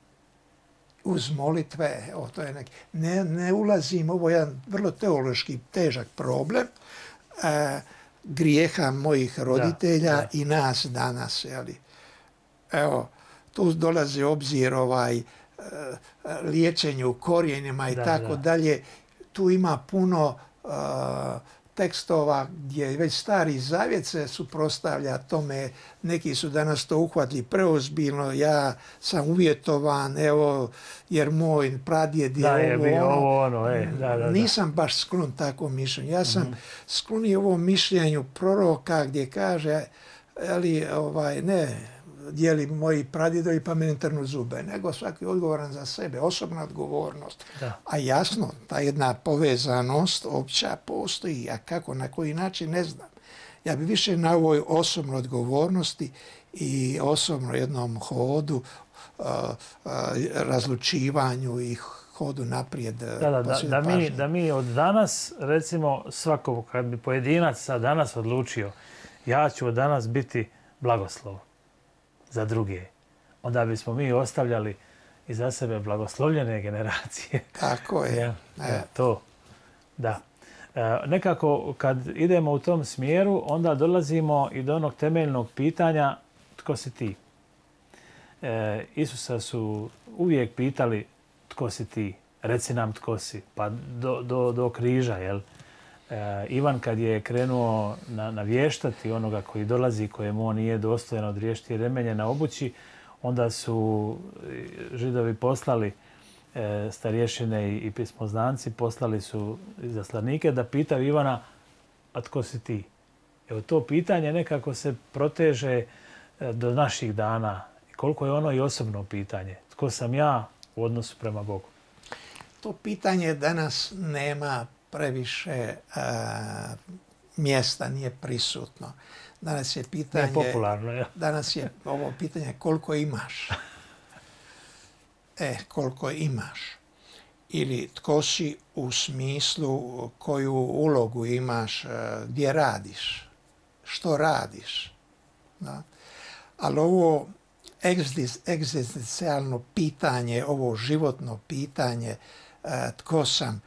uz molitve. Evo, to je neki, ne, ne ulazim, ovo je jedan vrlo teološki težak problem a, grijeha mojih roditelja Da, da. i nas danas. Jeli. Evo, tu dolazi obzir ovaj, liječenju korijenima i Da, tako da. dalje. Tu ima puno uh, tekstova gdje već Stari Zavjet se suprotstavlja tome. Neki su danas to uhvatili preozbiljno. Ja sam uvjetovan, evo, jer moj pradjed je Da, je ovo, bio ono. ovo ono, e, da, da, da. Nisam baš sklon takvom mišljenju. Ja sam Mhm. sklonio ovom mišljenju proroka gdje kaže, ali, ovaj, ne, dijeli moji pradjedovi pa me ne trnu zube, nego svaki je odgovoran za sebe, osobna odgovornost. Da. A jasno, ta jedna povezanost opća postoji, a kako, na koji način, ne znam. Ja bi više na ovoj osobnoj odgovornosti i osobno jednom hodu, uh, uh, razlučivanju i hodu naprijed. Da, da, da, posvetit da, mi, pažnju. da mi od danas, recimo svako, kad bi pojedinac sad danas odlučio ja ću od danas biti blagoslov za druge, onda bismo mi ostavljali iza sebe blagoslovljene generacije. Tako je. Ja, E. ja, to, da. E, nekako kad idemo u tom smjeru, onda dolazimo i do onog temeljnog pitanja tko si ti? E, Isusa su uvijek pitali tko si ti, reci nam tko si, pa do, do, do križa, jel? E, Ivan kad je krenuo na, navještati onoga koji dolazi, kojemu on nije dostojan odriješiti remenje na obući, onda su Židovi poslali e, starješine i, i pismoznanci, poslali su izaslanike da pitaju Ivana, a tko si ti? Evo, to pitanje nekako se proteže e, do naših dana. Koliko je ono i osobno pitanje. Tko sam ja u odnosu prema Bogu? to pitanje danas nema previše a, mjesta, nije prisutno. Danas je pitanje... Nije popularno, ja. Danas je ovo pitanje koliko imaš. E, koliko imaš. Ili tko si u smislu koju ulogu imaš, gdje radiš, što radiš. Da? Ali ovo egzistencijalno pitanje, ovo životno pitanje, tko sam,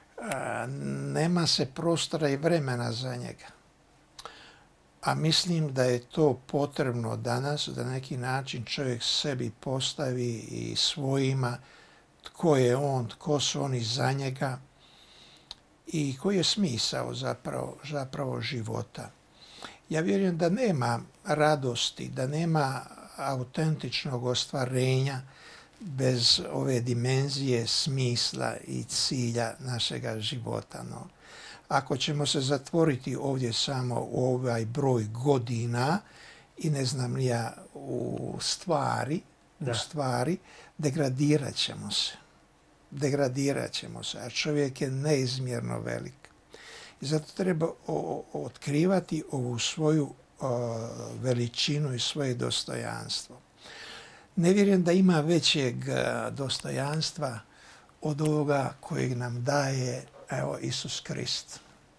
nema se prostora i vremena za njega. A mislim da je to potrebno danas, da na neki način čovjek sebi postavi i svojima tko je on, tko su oni za njega i koji je smisao zapravo, zapravo života. Ja vjerujem da nema radosti, da nema autentičnog ostvarenja bez ove dimenzije smisla i cilja našega života. No. Ako ćemo se zatvoriti ovdje samo u ovaj broj godina i ne znam ni ja u stvari, Da. u stvari, degradirat ćemo se. Degradirat ćemo se, a čovjek je neizmjerno velik. I zato treba o, o, otkrivati ovu svoju o, veličinu i svoje dostojanstvo. Ne vjerujem da ima većeg dostojanstva od ovoga kojeg nam daje evo, Isus Krist.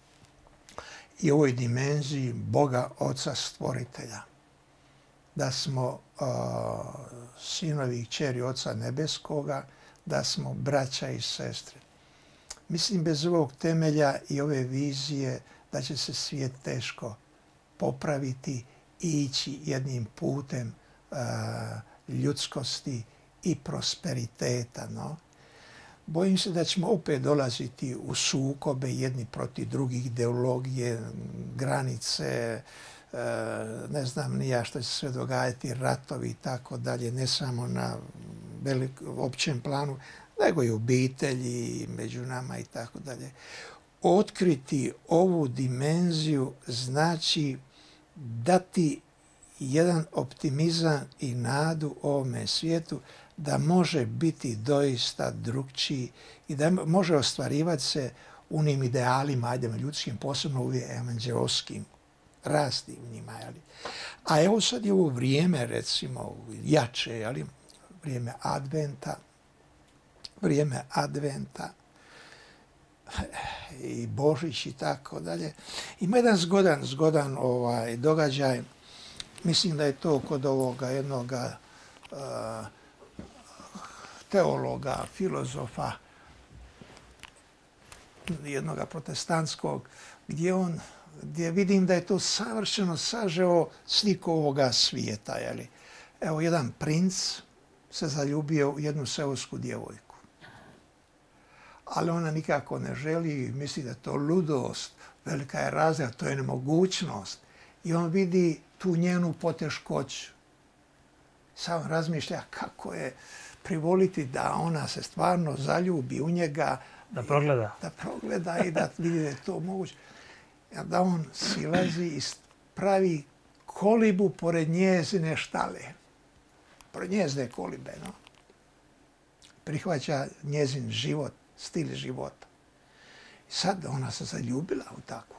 I ovoj dimenziji Boga Oca Stvoritelja. Da smo uh, sinovi i kćeri Oca Nebeskoga, da smo braća i sestre. Mislim bez ovog temelja i ove vizije da će se svijet teško popraviti i ići jednim putem uh, ljudskosti i prosperiteta. No? Bojim se da ćemo opet dolaziti u sukobe jedni protiv drugih, ideologije, granice, ne znam ni ja što će se sve događati, ratovi i tako dalje, ne samo na velik, općem planu, nego i obitelji među nama i tako dalje. Otkriti ovu dimenziju znači dati jedan optimizam i nadu ovome svijetu da može biti doista drukčiji i da može ostvarivati se unim idealima, ajdemo ljudskim, posebno uvijek evanđeoskim, rasti u njima. Jeli. A evo sad je ovo vrijeme, recimo, jače, jeli, vrijeme adventa, vrijeme adventa i Božić i tako dalje. Ima jedan zgodan, zgodan ovaj, događaj. Mislim da je to kod ovoga jednoga uh, teologa, filozofa, jednoga protestantskog, gdje on, gdje vidim da je to savršeno sažeo sliku ovoga svijeta. Jeli. Evo, jedan princ se zaljubio u jednu seosku djevojku. Ali ona nikako ne želi, misli da je to ludost, velika je razlika, to je nemogućnost. I on vidi tu njenu poteškoću. Sam razmišlja kako je privoliti da ona se stvarno zaljubi u njega. Da progleda. Da progleda i da vidi da je to moguće. Da on silazi i pravi kolibu pored njezine štale. Pored njezine kolibe, no. Prihvaća njezin život, stil života. I sad ona se zaljubila u takvoga.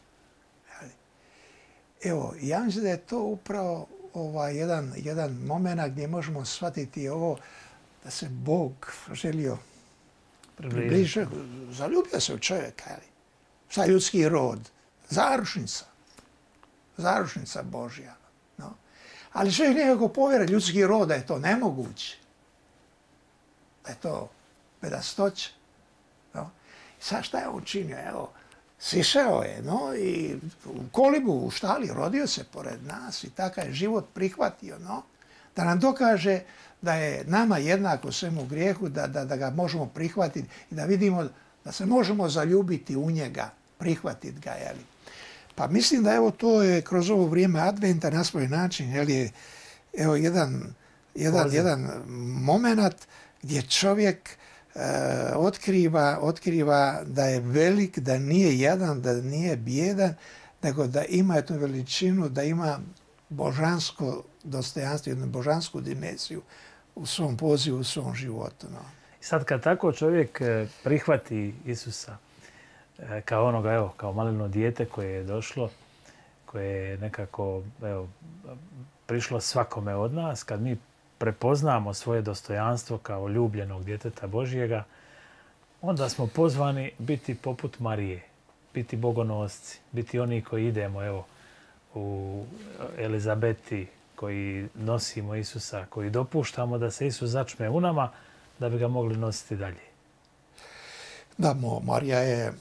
Evo, ja mislim da je to upravo ovaj jedan, jedan moment gdje možemo shvatiti ovo da se Bog želio približiti. Zaljubio se u čovjeka. Ali. Šta je ljudski rod? Zaručnica. Zaručnica Božja. No. Ali čovjek nekako povjera ljudski rod da je to nemoguće. Da je to bedastoća. No. I sad šta je on činio? Evo, sišao je, no, i u kolibu, u štali, rodio se pored nas i takav je život prihvatio, no, da nam dokaže da je nama jednako svemu grijehu, da, da, da ga možemo prihvatiti i da vidimo da se možemo zaljubiti u njega, prihvatiti ga, jeli. Pa mislim da evo to je kroz ovo vrijeme adventa na svoj način, jeli, evo jedan, jedan, jedan moment gdje čovjek Uh, otkriva, otkriva da je velik, da nije jedan, da nije bijedan, nego da ima jednu veličinu, da ima božansko dostojanstvo, jednu božansku dimenziju u svom pozivu, u svom životu. No. I sad kad tako čovjek prihvati Isusa kao onoga, evo, kao maleno dijete koje je došlo, koje je nekako, evo, prišlo svakome od nas, kad mi prepoznamo svoje dostojanstvo kao ljubljenog djeteta Božjega, onda smo pozvani biti poput Marije, biti bogonosci, biti oni koji idemo, evo, u Elizabeti, koji nosimo Isusa, koji dopuštamo da se Isus začme u nama, da bi ga mogli nositi dalje. Da, Marija je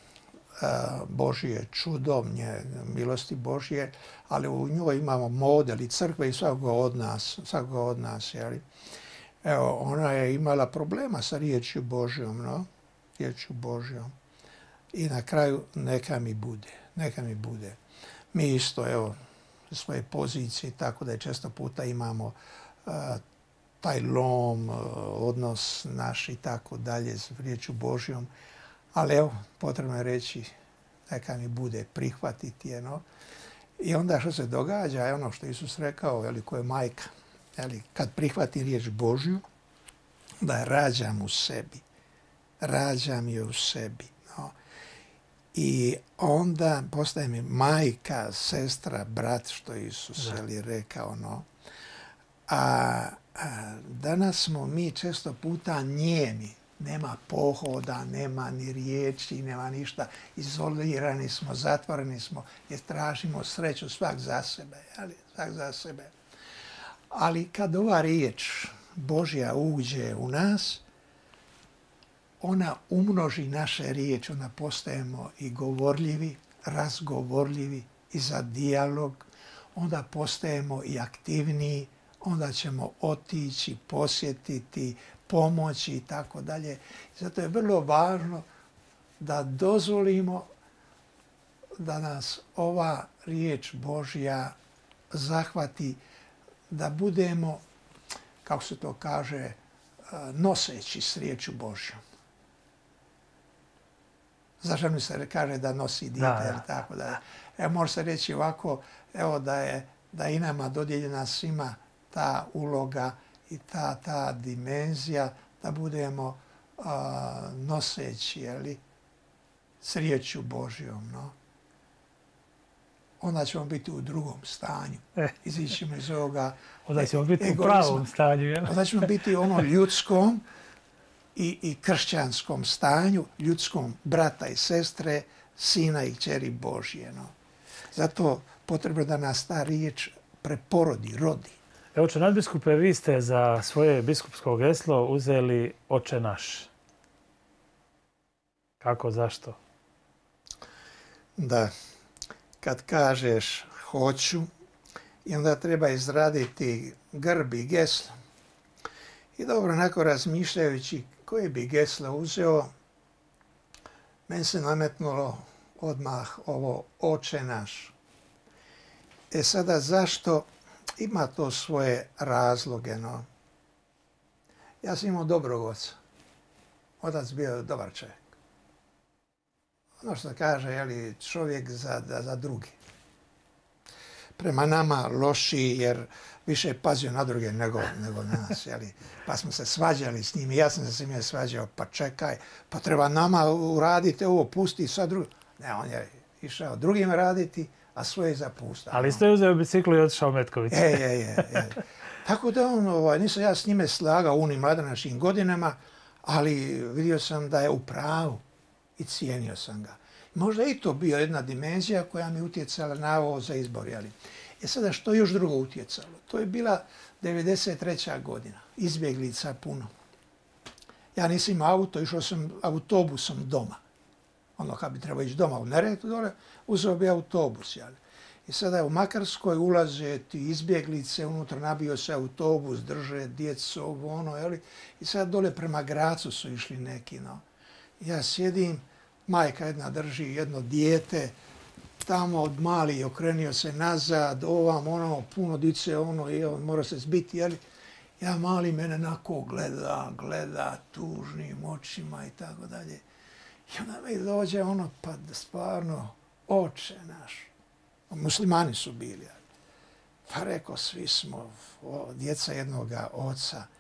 Božje čudo, milosti Božje, ali u njoj imamo model i crkve i svakoga od nas. Svakoga od nas, jeli? Evo, ona je imala problema sa riječju Božjom, no? Riječju Božjom. I na kraju neka mi bude, neka mi bude. Mi isto, evo, svoje pozicije, tako da je često puta imamo uh, taj lom, uh, odnos naš i tako dalje s riječju Božjom. Ali evo, potrebno je reći neka mi bude, prihvatiti je. No? I onda što se događa je ono što Isus rekao, jeli, ko je majka. Jeli, kad prihvati riječ Božju, da je rađam u sebi. Rađam je u sebi. No? I onda postaje mi majka, sestra, brat, što je Isus jeli, rekao. No? A, a danas smo mi često puta njemi. Nema pohoda, nema ni riječi, nema ništa. Izolirani smo, zatvoreni smo jer tražimo sreću svak za sebe. Ali, svak za sebe. Ali kad ova riječ Božja uđe u nas, ona umnoži naše riječi, ona postajemo i govorljivi, razgovorljivi i za dijalog, onda postajemo i aktivniji, onda ćemo otići, posjetiti, pomoći i tako dalje. Zato je vrlo važno da dozvolimo da nas ova riječ Božja zahvati, da budemo, kako se to kaže, noseći s riječju Božjom. Zašto mi se kaže da nosi dijete, da, tako da. Evo, može se reći ovako, evo da je, da je i nama dodijeljena svima ta uloga i ta, ta dimenzija da budemo uh, noseći, jeli, s riječju Božjom. No? Onda ćemo biti u drugom stanju. Eh. Izićemo iz ovoga Onda ćemo biti egoizma. U pravom stanju. Jel? Onda ćemo biti u ono ljudskom i, i kršćanskom stanju, ljudskom brata i sestre, sina i kćeri Božje. No? Zato potrebno da nas ta riječ preporodi, rodi. Evo, oče nadbiskupe, vi ste za svoje biskupsko geslo uzeli Oče naš. Kako, zašto? Da, kad kažeš hoću, i onda treba izraditi grb i geslo. I dobro, onako razmišljajući koje bi geslo uzeo, meni se nametnulo odmah ovo Oče naš. E sada, zašto? Ima to svoje razloge. No. Ja sam imao dobrog oca. Otac bio dobar čovjek. Ono što kaže, jeli, čovjek za, za drugi. Prema nama lošiji jer više je pazio na druge nego, nego nas. Jeli. Pa smo se svađali s njim. Ja sam se s njim svađao. Pa čekaj, pa treba nama uraditi ovo, pusti sad drugi. Ne, on je išao drugim raditi, a svoje zapuštao. Ali ste uzeo biciklu i otišao u Metković. Je, je, je, je. Tako da on, ovaj, nisam ja s njime slagao u onim mladenačkim godinama, ali vidio sam da je u pravu i cijenio sam ga. Možda i to bio jedna dimenzija koja mi utjecala na ovo za izbor. Jeli. E sada, što još drugo utjecalo? To je bila devedeset treća godina. Izbjeglica puno. Ja nisam imao auto, išao sam autobusom doma. Ono kad bi trebao ići doma u Neretvu dole, uzeo bi autobus. Jeli. I sada u Makarskoj ulaze ti izbjeglice, unutra nabio se autobus, drže djecu, ovo ono. Jeli. I sad dole prema Gracu su išli neki. No. Ja sjedim, majka jedna drži jedno dijete, tamo od mali okrenio se nazad, ovam, ono, puno dice, ono, i on mora se zbiti, jeli. Ja mali mene nako gleda, gleda tužnim očima i tako dalje. I onda mi dođe ono, pa stvarno, Oče naš. Muslimani su bili. Pa rekao, svi smo o, djeca jednoga oca.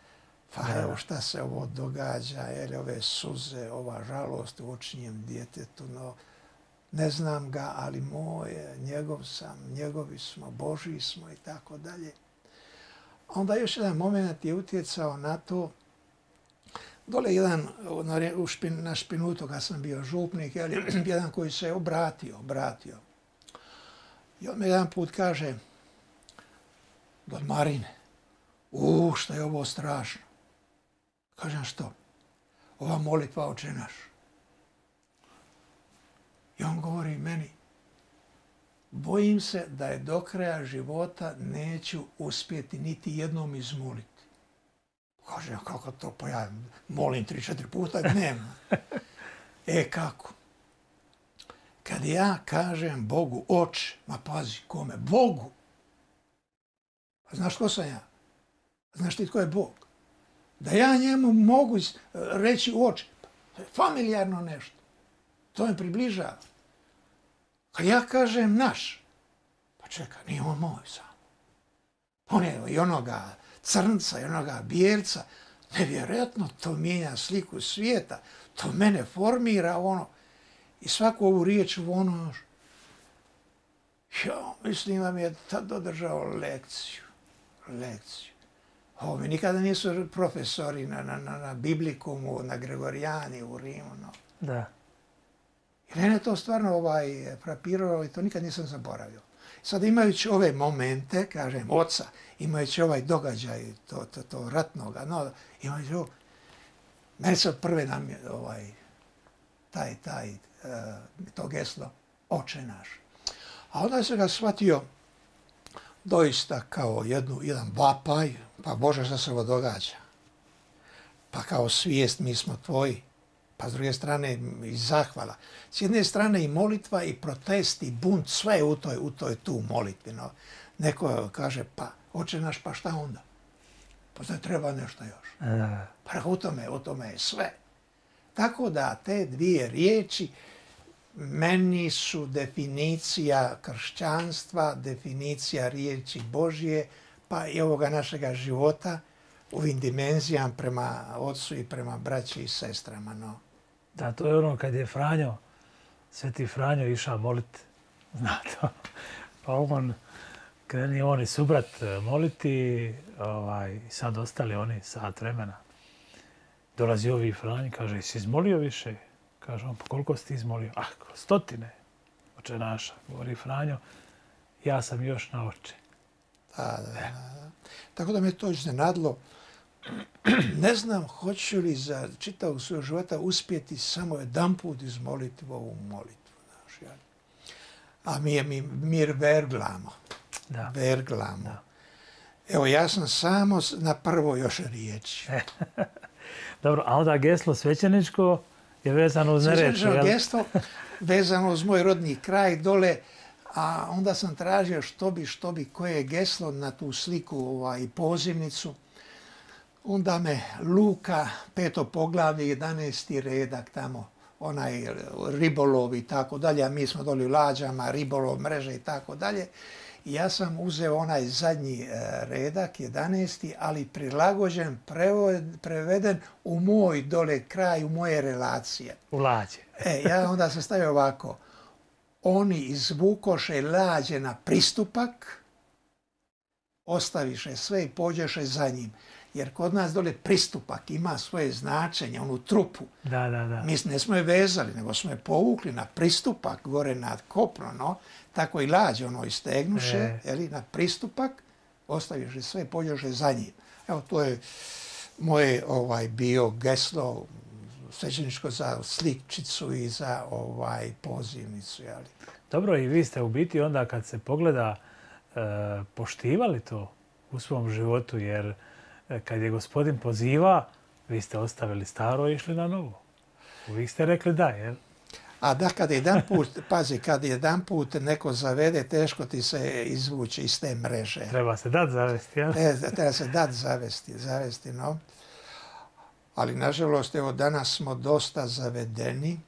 Pa Da. evo šta se ovo događa, jer ove suze, ova žalost u očinjem djetetu, no ne znam ga, ali moj je, njegov sam, njegovi smo, Božji smo i tako dalje. Onda još jedan moment je utjecao na to. Dole jedan, na, u špin, na Špinutu kad sam bio župnik, jedan koji se obratio, obratio. I on me jedan put kaže, Don Marine, u, šta je ovo strašno. Kažem što? Ova molitva Oče naš. I on govori meni, bojim se da je do kraja života neću uspjeti niti jednom izmoliti. Kažem, kako to, pa ja molim tri, četiri puta dnevno. E, kako? Kad ja kažem Bogu, Oče, ma pazi, kome? Bogu. A znaš ko sam ja? Znaš ti tko je Bog? Da ja njemu mogu reći Oče, familijarno nešto. To me približava. Kad ja kažem naš, pa čekaj, nije on moj sam. On je i onoga crnca, i onoga bijelca. Nevjerojatno to mijenja sliku svijeta. To mene formira ono. I svaku ovu riječ u ono, ja, mislim da mi je tad održao lekciju. Lekciju. Ovo mi nikada nisu profesori na, na, na, na Biblikumu, na Gregorijani u Rimu. No. Da. I mene to stvarno ovaj, frapiralo i to nikad nisam zaboravio. Sad imajući ove momente, kažem, oca, imajući ovaj događaj, to, to, to ratnoga, no, imajući ovo, meni se od prve nam je ovaj, taj, taj, uh, to geslo, Oče naš. A onda sam ga shvatio doista kao jednu, jedan vapaj, pa Bože šta se ovo događa. Pa kao svijest mi smo tvoji. Pa s druge strane i zahvala. S jedne strane i molitva i protest i bunt, sve je u toj, u toj tu molitvi. No. Neko kaže, pa Oče naš, pa šta onda? Pa da treba nešto još. Da. Pa u tome, u tome je sve. Tako da te dvije riječi meni su definicija kršćanstva, definicija riječi Božje, pa i ovoga našega života u ovim dimenzijama prema ocu i prema braći i sestrama. No. Da, to je ono kad je Franjo, Sveti Franjo išao moliti, znate, pa on kreni on i subrat moliti, ovaj, sad ostali oni sat vremena. Dolazi ovi Franji, kaže, jesi izmolio više? Kaže on, pa koliko si ti izmolio? Ah, stotine, Oče naša, govori Franjo, ja sam još na oče. Da, da, da. Tako da me to iznenadilo. Ne znam hoću li za čitavog svojeg života uspjeti samo jedan put izmoliti ovu molitvu. Znaš, ja. A mi je mi, mir verglamo. Da. Verglamo. Da. Evo, ja sam samo na prvo još riječi. Dobro, a onda geslo svećeničko je vezano uz Neretvu, jel? Geslo vezano uz moj rodni kraj dole, a onda sam tražio što bi, što bi, koje je geslo na tu sliku ovaj, pozivnicu. Onda me Luka, peto poglavlje, jedanaesti redak tamo, onaj ribolov i tako dalje, a mi smo doli u lađama, ribolov, mreže i tako dalje. I ja sam uzeo onaj zadnji redak, jedanaesti, ali prilagođen, preveden u moj dole kraj, u moje relacije. U lađe. E, ja onda sam stavio ovako. Oni izvukoše lađe na pristupak, ostaviše sve i pođeše za njim. Jer kod nas dole pristupak ima svoje značenje, onu trupu. Da, da, da. Mi ne smo je vezali, nego smo je povukli na pristupak, gore nad kopno, no. Tako i lađe ono istegnuše, e. jeli, na pristupak, ostaviše sve, pođeše za njim. Evo, to je moje ovaj, bio geslo svećeničko za slikčicu i za ovaj, pozivnicu. Jeli. Dobro, i vi ste u biti onda kad se pogleda e, poštivali to u svom životu, jer kad je Gospodin poziva, vi ste ostavili staro i išli na novo. Uvijek ste rekli da, jel? A da, kad jedan put, pazi, kad jedan put neko zavede, teško ti se izvući iz te mreže. Treba se dat zavesti, jel? Te, treba se dat zavesti, zavesti, no. Ali, nažalost, evo, danas smo dosta zavedeni.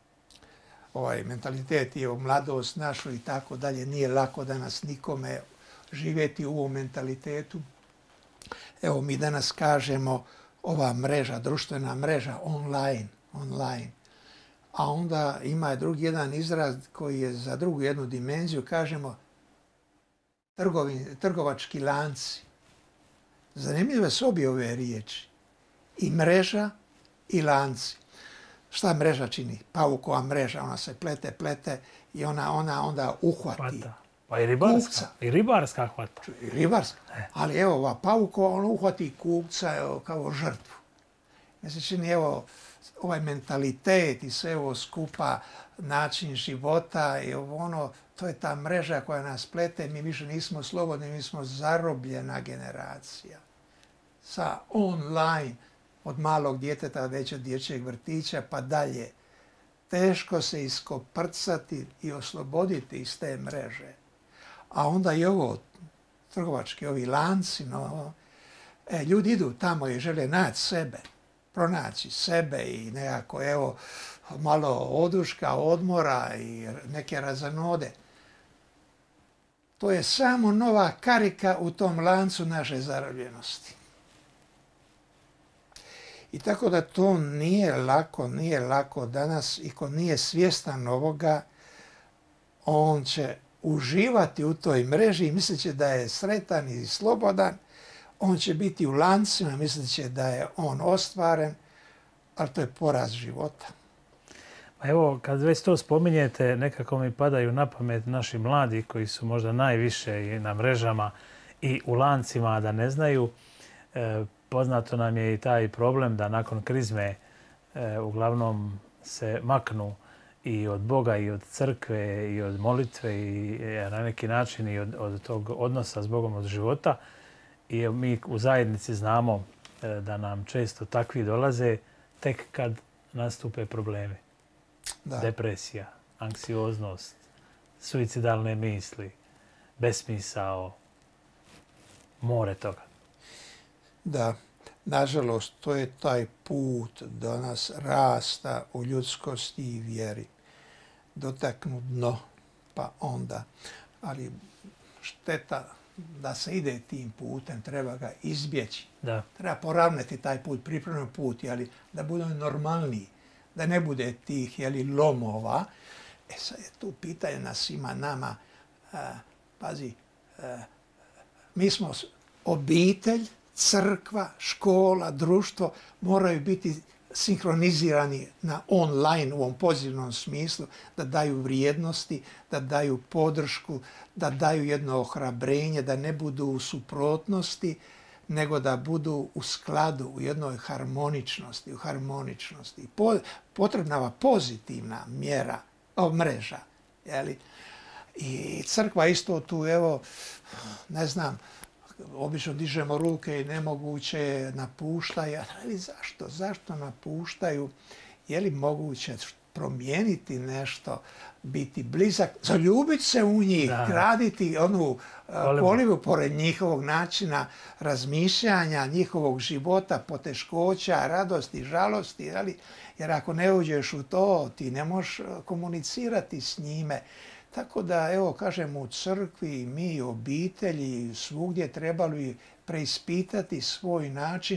Ovaj mentalitet je u mladost našu i tako dalje. Nije lako danas nikome živjeti u ovom mentalitetu. Evo, mi danas kažemo ova mreža, društvena mreža, online, online. A onda ima drugi jedan izraz koji je za drugu jednu dimenziju, kažemo trgovi, trgovački lanci. Zanimljive su obje ove riječi. I mreža i lanci. Šta mreža čini? Paukova mreža, ona se plete, plete i ona, ona onda uhvati. Hvata. Pa i ribarska. Kupca. I ribarska hvata. I ribarska. Ali evo, ova paukova, on uhvati kupca evo, kao žrtvu. Mi se čini, evo, ovaj mentalitet i sve ovo skupa, način života i ono, to je ta mreža koja nas plete. Mi više nismo slobodni, mi smo zarobljena generacija. Sa online, od malog djeteta, već od dječjeg vrtića pa dalje. Teško se iskoprcati i osloboditi iz te mreže. A onda i ovo, trgovački, ovi lanci, no, e, ljudi idu tamo i žele naći sebe, pronaći sebe i nekako, evo, malo oduška, odmora i neke razanode. To je samo nova karika u tom lancu naše zarobljenosti. I tako da to nije lako, nije lako danas i ko nije svjestan ovoga, on će uživati u toj mreži i mislit će da je sretan i slobodan, on će biti u lancima, mislit će da je on ostvaren, ali to je poraz života. Pa evo, kad već to spominjete, nekako mi padaju na pamet naši mladi koji su možda najviše i na mrežama i u lancima, da ne znaju. E, poznato nam je i taj problem da nakon krizme e, uglavnom se maknu i od Boga i od crkve i od molitve i e, na neki način i od, od tog odnosa s Bogom, od života. I mi u zajednici znamo e, da nam često takvi dolaze tek kad nastupe problemi. Da. Depresija, anksioznost, suicidalne misli, besmisao, more toga. Da, nažalost, to je taj put do nas rasta u ljudskosti i vjeri. Dotaknu dno, pa onda. Ali šteta da se ide tim putem, treba ga izbjeći. Da. Treba poravnati taj put, pripremljen put, ali da bude normalniji. Da ne bude tih jeli, lomova. E sad je tu pitanje na svima nama. A, pazi, a, mi smo obitelj, crkva, škola, društvo moraju biti sinkronizirani na online u ovom pozitivnom smislu, da daju vrijednosti, da daju podršku, da daju jedno ohrabrenje, da ne budu u suprotnosti, nego da budu u skladu, u jednoj harmoničnosti, u harmoničnosti. Po, potrebna je pozitivna mjera, o, mreža. Jeli? I crkva isto tu, evo, ne znam, obično dižemo ruke i nemoguće je napuštaju. Ali zašto? Zašto napuštaju? Je li moguće promijeniti nešto, biti blizak, zaljubiti se u njih, da. Graditi onu polivu pored njihovog načina razmišljanja, njihovog života, poteškoća, radosti, žalosti. Ali, jer ako ne uđeš u to, ti ne možeš komunicirati s njime. Tako da, evo, kažem, u crkvi, mi, obitelji, svugdje trebali preispitati svoj način,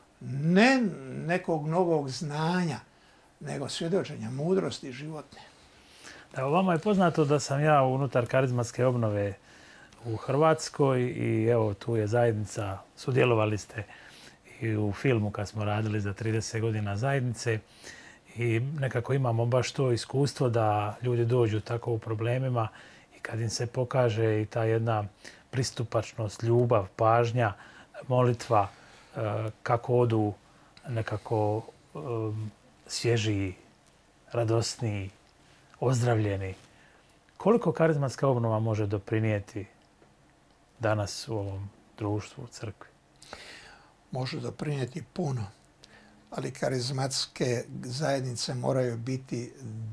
ne nekog novog znanja, nego svjedočenja, mudrosti životne. Da, vama je poznato da sam ja unutar karizmatske obnove u Hrvatskoj i evo, tu je zajednica, sudjelovali ste i u filmu kad smo radili za trideset godina zajednice. I nekako imamo baš to iskustvo da ljudi dođu tako u problemima i kad im se pokaže i ta jedna pristupačnost, ljubav, pažnja, molitva, kako odu nekako svježiji, radosniji, ozdravljeni. Koliko karizmatska obnova može doprinijeti danas u ovom društvu, u crkvi? Može doprinijeti puno. Ali karizmatske zajednice moraju biti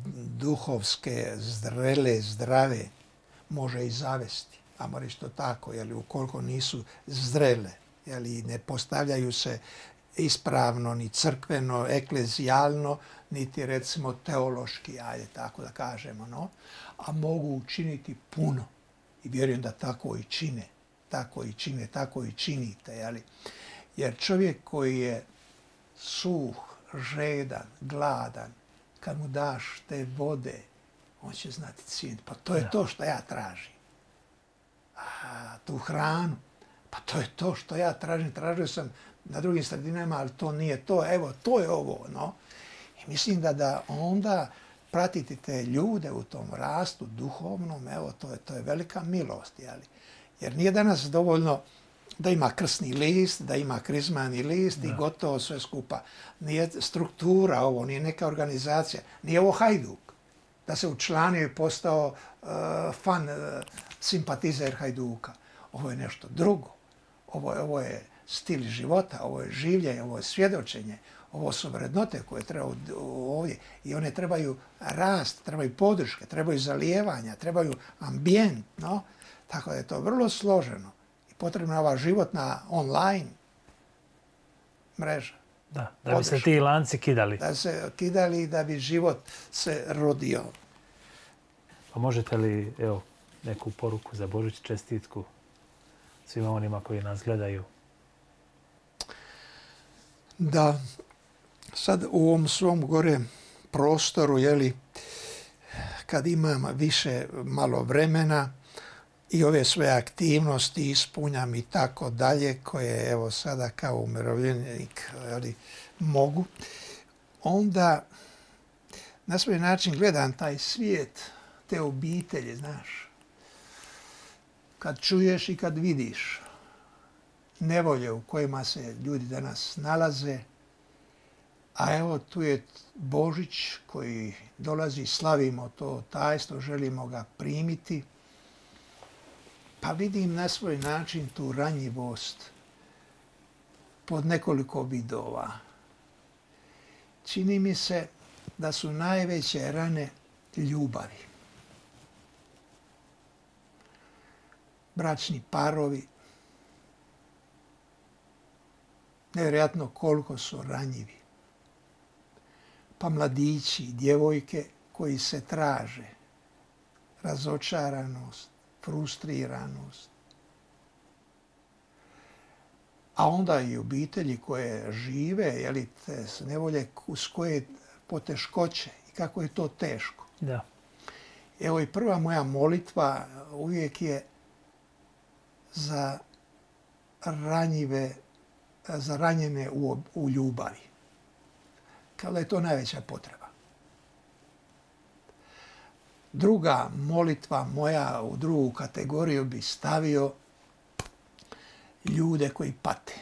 duhovske, zrele, zdrave. Može i zavesti, a mora isto tako, jer ukoliko nisu zrele, jer ne postavljaju se ispravno, ni crkveno, eklezijalno, niti recimo teološki, ajde tako da kažemo, no? A mogu učiniti puno. I vjerujem da tako i čine, tako i čine, tako i činite. Jeli? Jer čovjek koji je suh, žedan, gladan, kad mu daš te vode, on će znati cijeniti. Pa to je to što ja tražim. A, tu hranu, pa to je to što ja tražim. Tražio sam na drugim sredinama, ali to nije to. Evo, to je ovo. No? I mislim da, da onda pratiti te ljude u tom rastu duhovnom, evo, to je, to je velika milost. Jeli? Jer nije danas dovoljno da ima krsni list, da ima krizmani list da. I gotovo sve skupa. Nije struktura ovo, nije neka organizacija, nije ovo Hajduk. Da se učlanio i postao uh, fan, uh, simpatizer Hajduka. Ovo je nešto drugo. Ovo je, ovo je stil života, ovo je življenje, ovo je svjedočenje. Ovo su vrednote koje treba ovdje. I one trebaju rast, trebaju podrške, trebaju zalijevanja, trebaju ambijent. No? Tako da je to vrlo složeno. I potrebna je ova životna online mreža. Da, da bi se ti lanci kidali. Da se kidali i da bi život se rodio. Pa možete li, evo, neku poruku za Božić, čestitku svima onima koji nas gledaju? Da, sad u ovom svom gore prostoru, jeli, kad imam više malo vremena i ove sve aktivnosti ispunjam i tako dalje, koje evo sada kao umirovljenik jeli, mogu, onda na svoj način gledam taj svijet, te obitelji, znaš. Kad čuješ i kad vidiš nevolje u kojima se ljudi danas nalaze, a evo tu je Božić koji dolazi, slavimo to tajstvo, želimo ga primiti, pa vidim na svoj način tu ranjivost pod nekoliko vidova. Čini mi se da su najveće rane ljubavi. Bračni parovi, nevjerojatno koliko su ranjivi. Pa mladići i djevojke koji se traže, razočaranost, frustriranost. A onda i obitelji koje žive, jeli, te nevolje s koje poteškoće i kako je to teško. Da. Evo i prva moja molitva uvijek je za ranjive, za ranjene u, u ljubavi. Kao da je to najveća potreba. Druga molitva moja u drugu kategoriju bi stavio ljude koji pate.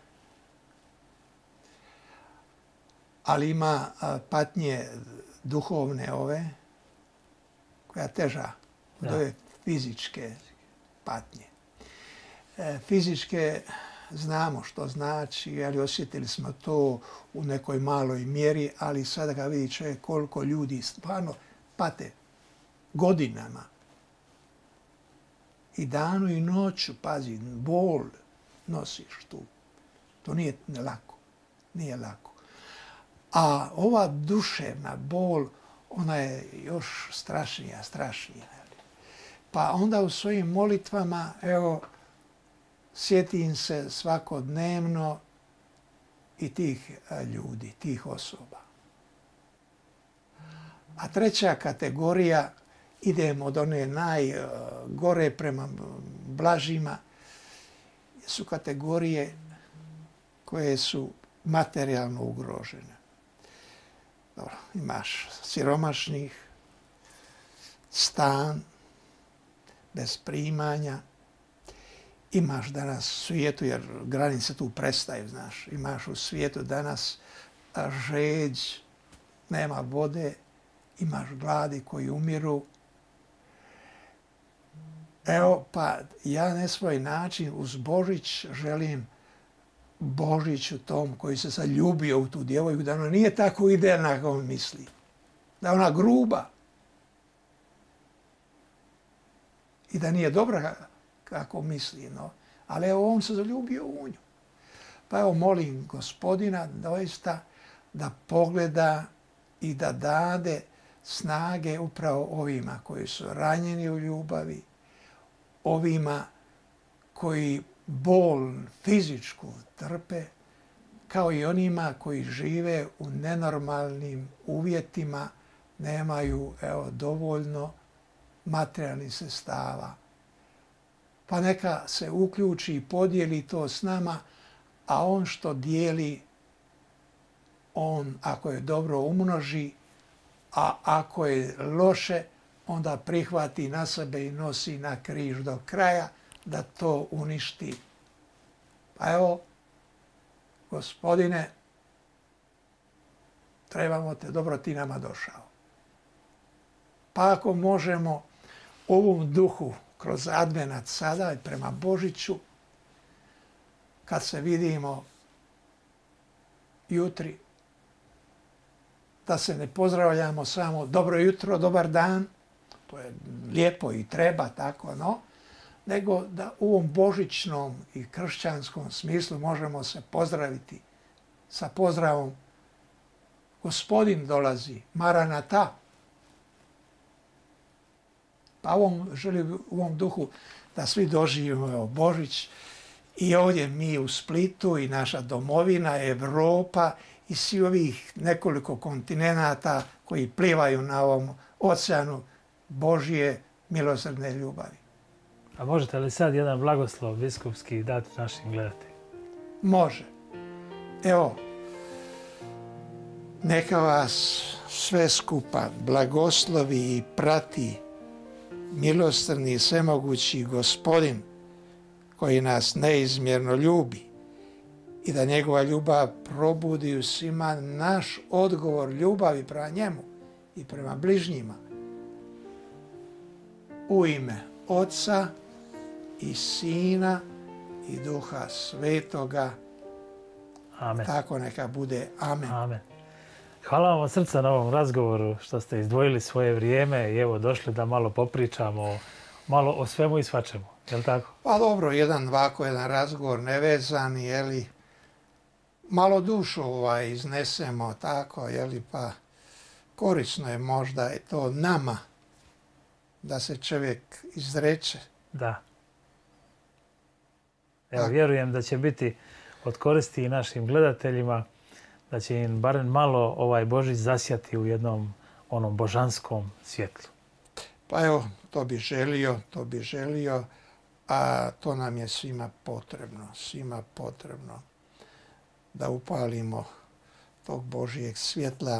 Ali ima patnje duhovne ove, koja teža od ove fizičke patnje. Fizičke znamo što znači, ali osjetili smo to u nekoj maloj mjeri, ali sada ga vidi čovjek koliko ljudi stvarno pate godinama. I danu i noću, pazi, bol nosiš tu. To nije lako. Nije lako. A ova duševna bol, ona je još strašnija, strašnija. Pa onda u svojim molitvama, evo, sjetim se svakodnevno i tih ljudi, tih osoba. A treća kategorija, idemo od one najgore prema blažima, su kategorije koje su materijalno ugrožene. Dobro, imaš siromašnih, stan, bez primanja. Imaš danas u svijetu, jer granice tu prestaju, znaš, imaš u svijetu danas žeđ, nema vode, imaš gladi koji umiru. Evo, pa ja na svoj način uz Božić želim Božiću tom koji se zaljubio u tu djevojku, da ona nije tako idealna kako on misli. Da ona gruba. I da nije dobra kako misli, no. Ali evo, on se zaljubio u nju. Pa evo, molim Gospodina doista da pogleda i da dade snage upravo ovima koji su ranjeni u ljubavi, ovima koji bol fizičku trpe, kao i onima koji žive u nenormalnim uvjetima, nemaju evo, dovoljno materijalnih sredstava. Pa neka se uključi i podijeli to s nama, a on što dijeli, on ako je dobro umnoži, a ako je loše, onda prihvati na sebe i nosi na križ do kraja da to uništi. Pa evo, Gospodine, trebamo te, dobro ti nama došao. Pa ako možemo ovom duhu kroz advenat sada i prema Božiću, kad se vidimo jutri, da se ne pozdravljamo samo dobro jutro, dobar dan, to je lijepo i treba tako, no, nego da u ovom božićnom i kršćanskom smislu možemo se pozdraviti sa pozdravom Gospodin dolazi, Maranata. Pa ovom, želim u ovom duhu da svi doživimo Božić i ovdje mi u Splitu i naša domovina, Europa i svi ovih nekoliko kontinenata koji plivaju na ovom oceanu Božje milosrdne ljubavi. A možete li sad jedan blagoslov biskupski dati našim gledateljima? Može. Evo, neka vas sve skupa blagoslovi i prati milosrdni i svemogući Gospodin koji nas neizmjerno ljubi i da njegova ljubav probudi u svima naš odgovor ljubavi prema njemu i prema bližnjima. U ime Otca i Sina i Duha Svetoga. Amen. Tako neka bude. Amen. Amen. Hvala vam od srca na ovom razgovoru što ste izdvojili svoje vrijeme i evo došli da malo popričamo malo o svemu i svačemu. Je li tako? Pa dobro, jedan ovako, jedan razgovor nevezan, jeli, malo dušu ovaj, iznesemo tako, jeli, pa korisno je možda i to nama da se čovjek izreče. Da. Evo, vjerujem da će biti od koristi i našim gledateljima, da će im barem malo ovaj Božić zasjati u jednom onom božanskom svjetlu. Pa evo, to bi želio, to bi želio, a to nam je svima potrebno, svima potrebno da upalimo tog Božijeg svjetla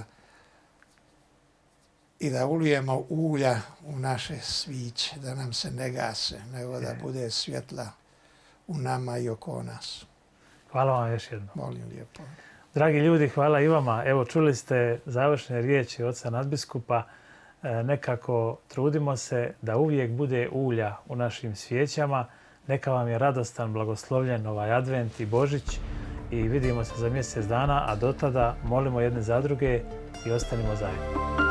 i da ulijemo ulja u naše sviće, da nam se ne gase, nego da bude svjetla u nama i oko nas. Hvala vam još jednom. Molim lijepo. Dragi ljudi, hvala i vama. Evo, čuli ste završne riječi oca nadbiskupa. E, nekako trudimo se da uvijek bude ulja u našim svijećama. Neka vam je radostan, blagoslovljen ovaj advent i Božić i vidimo se za mjesec dana, a do tada molimo jedne za druge i ostanimo zajedno.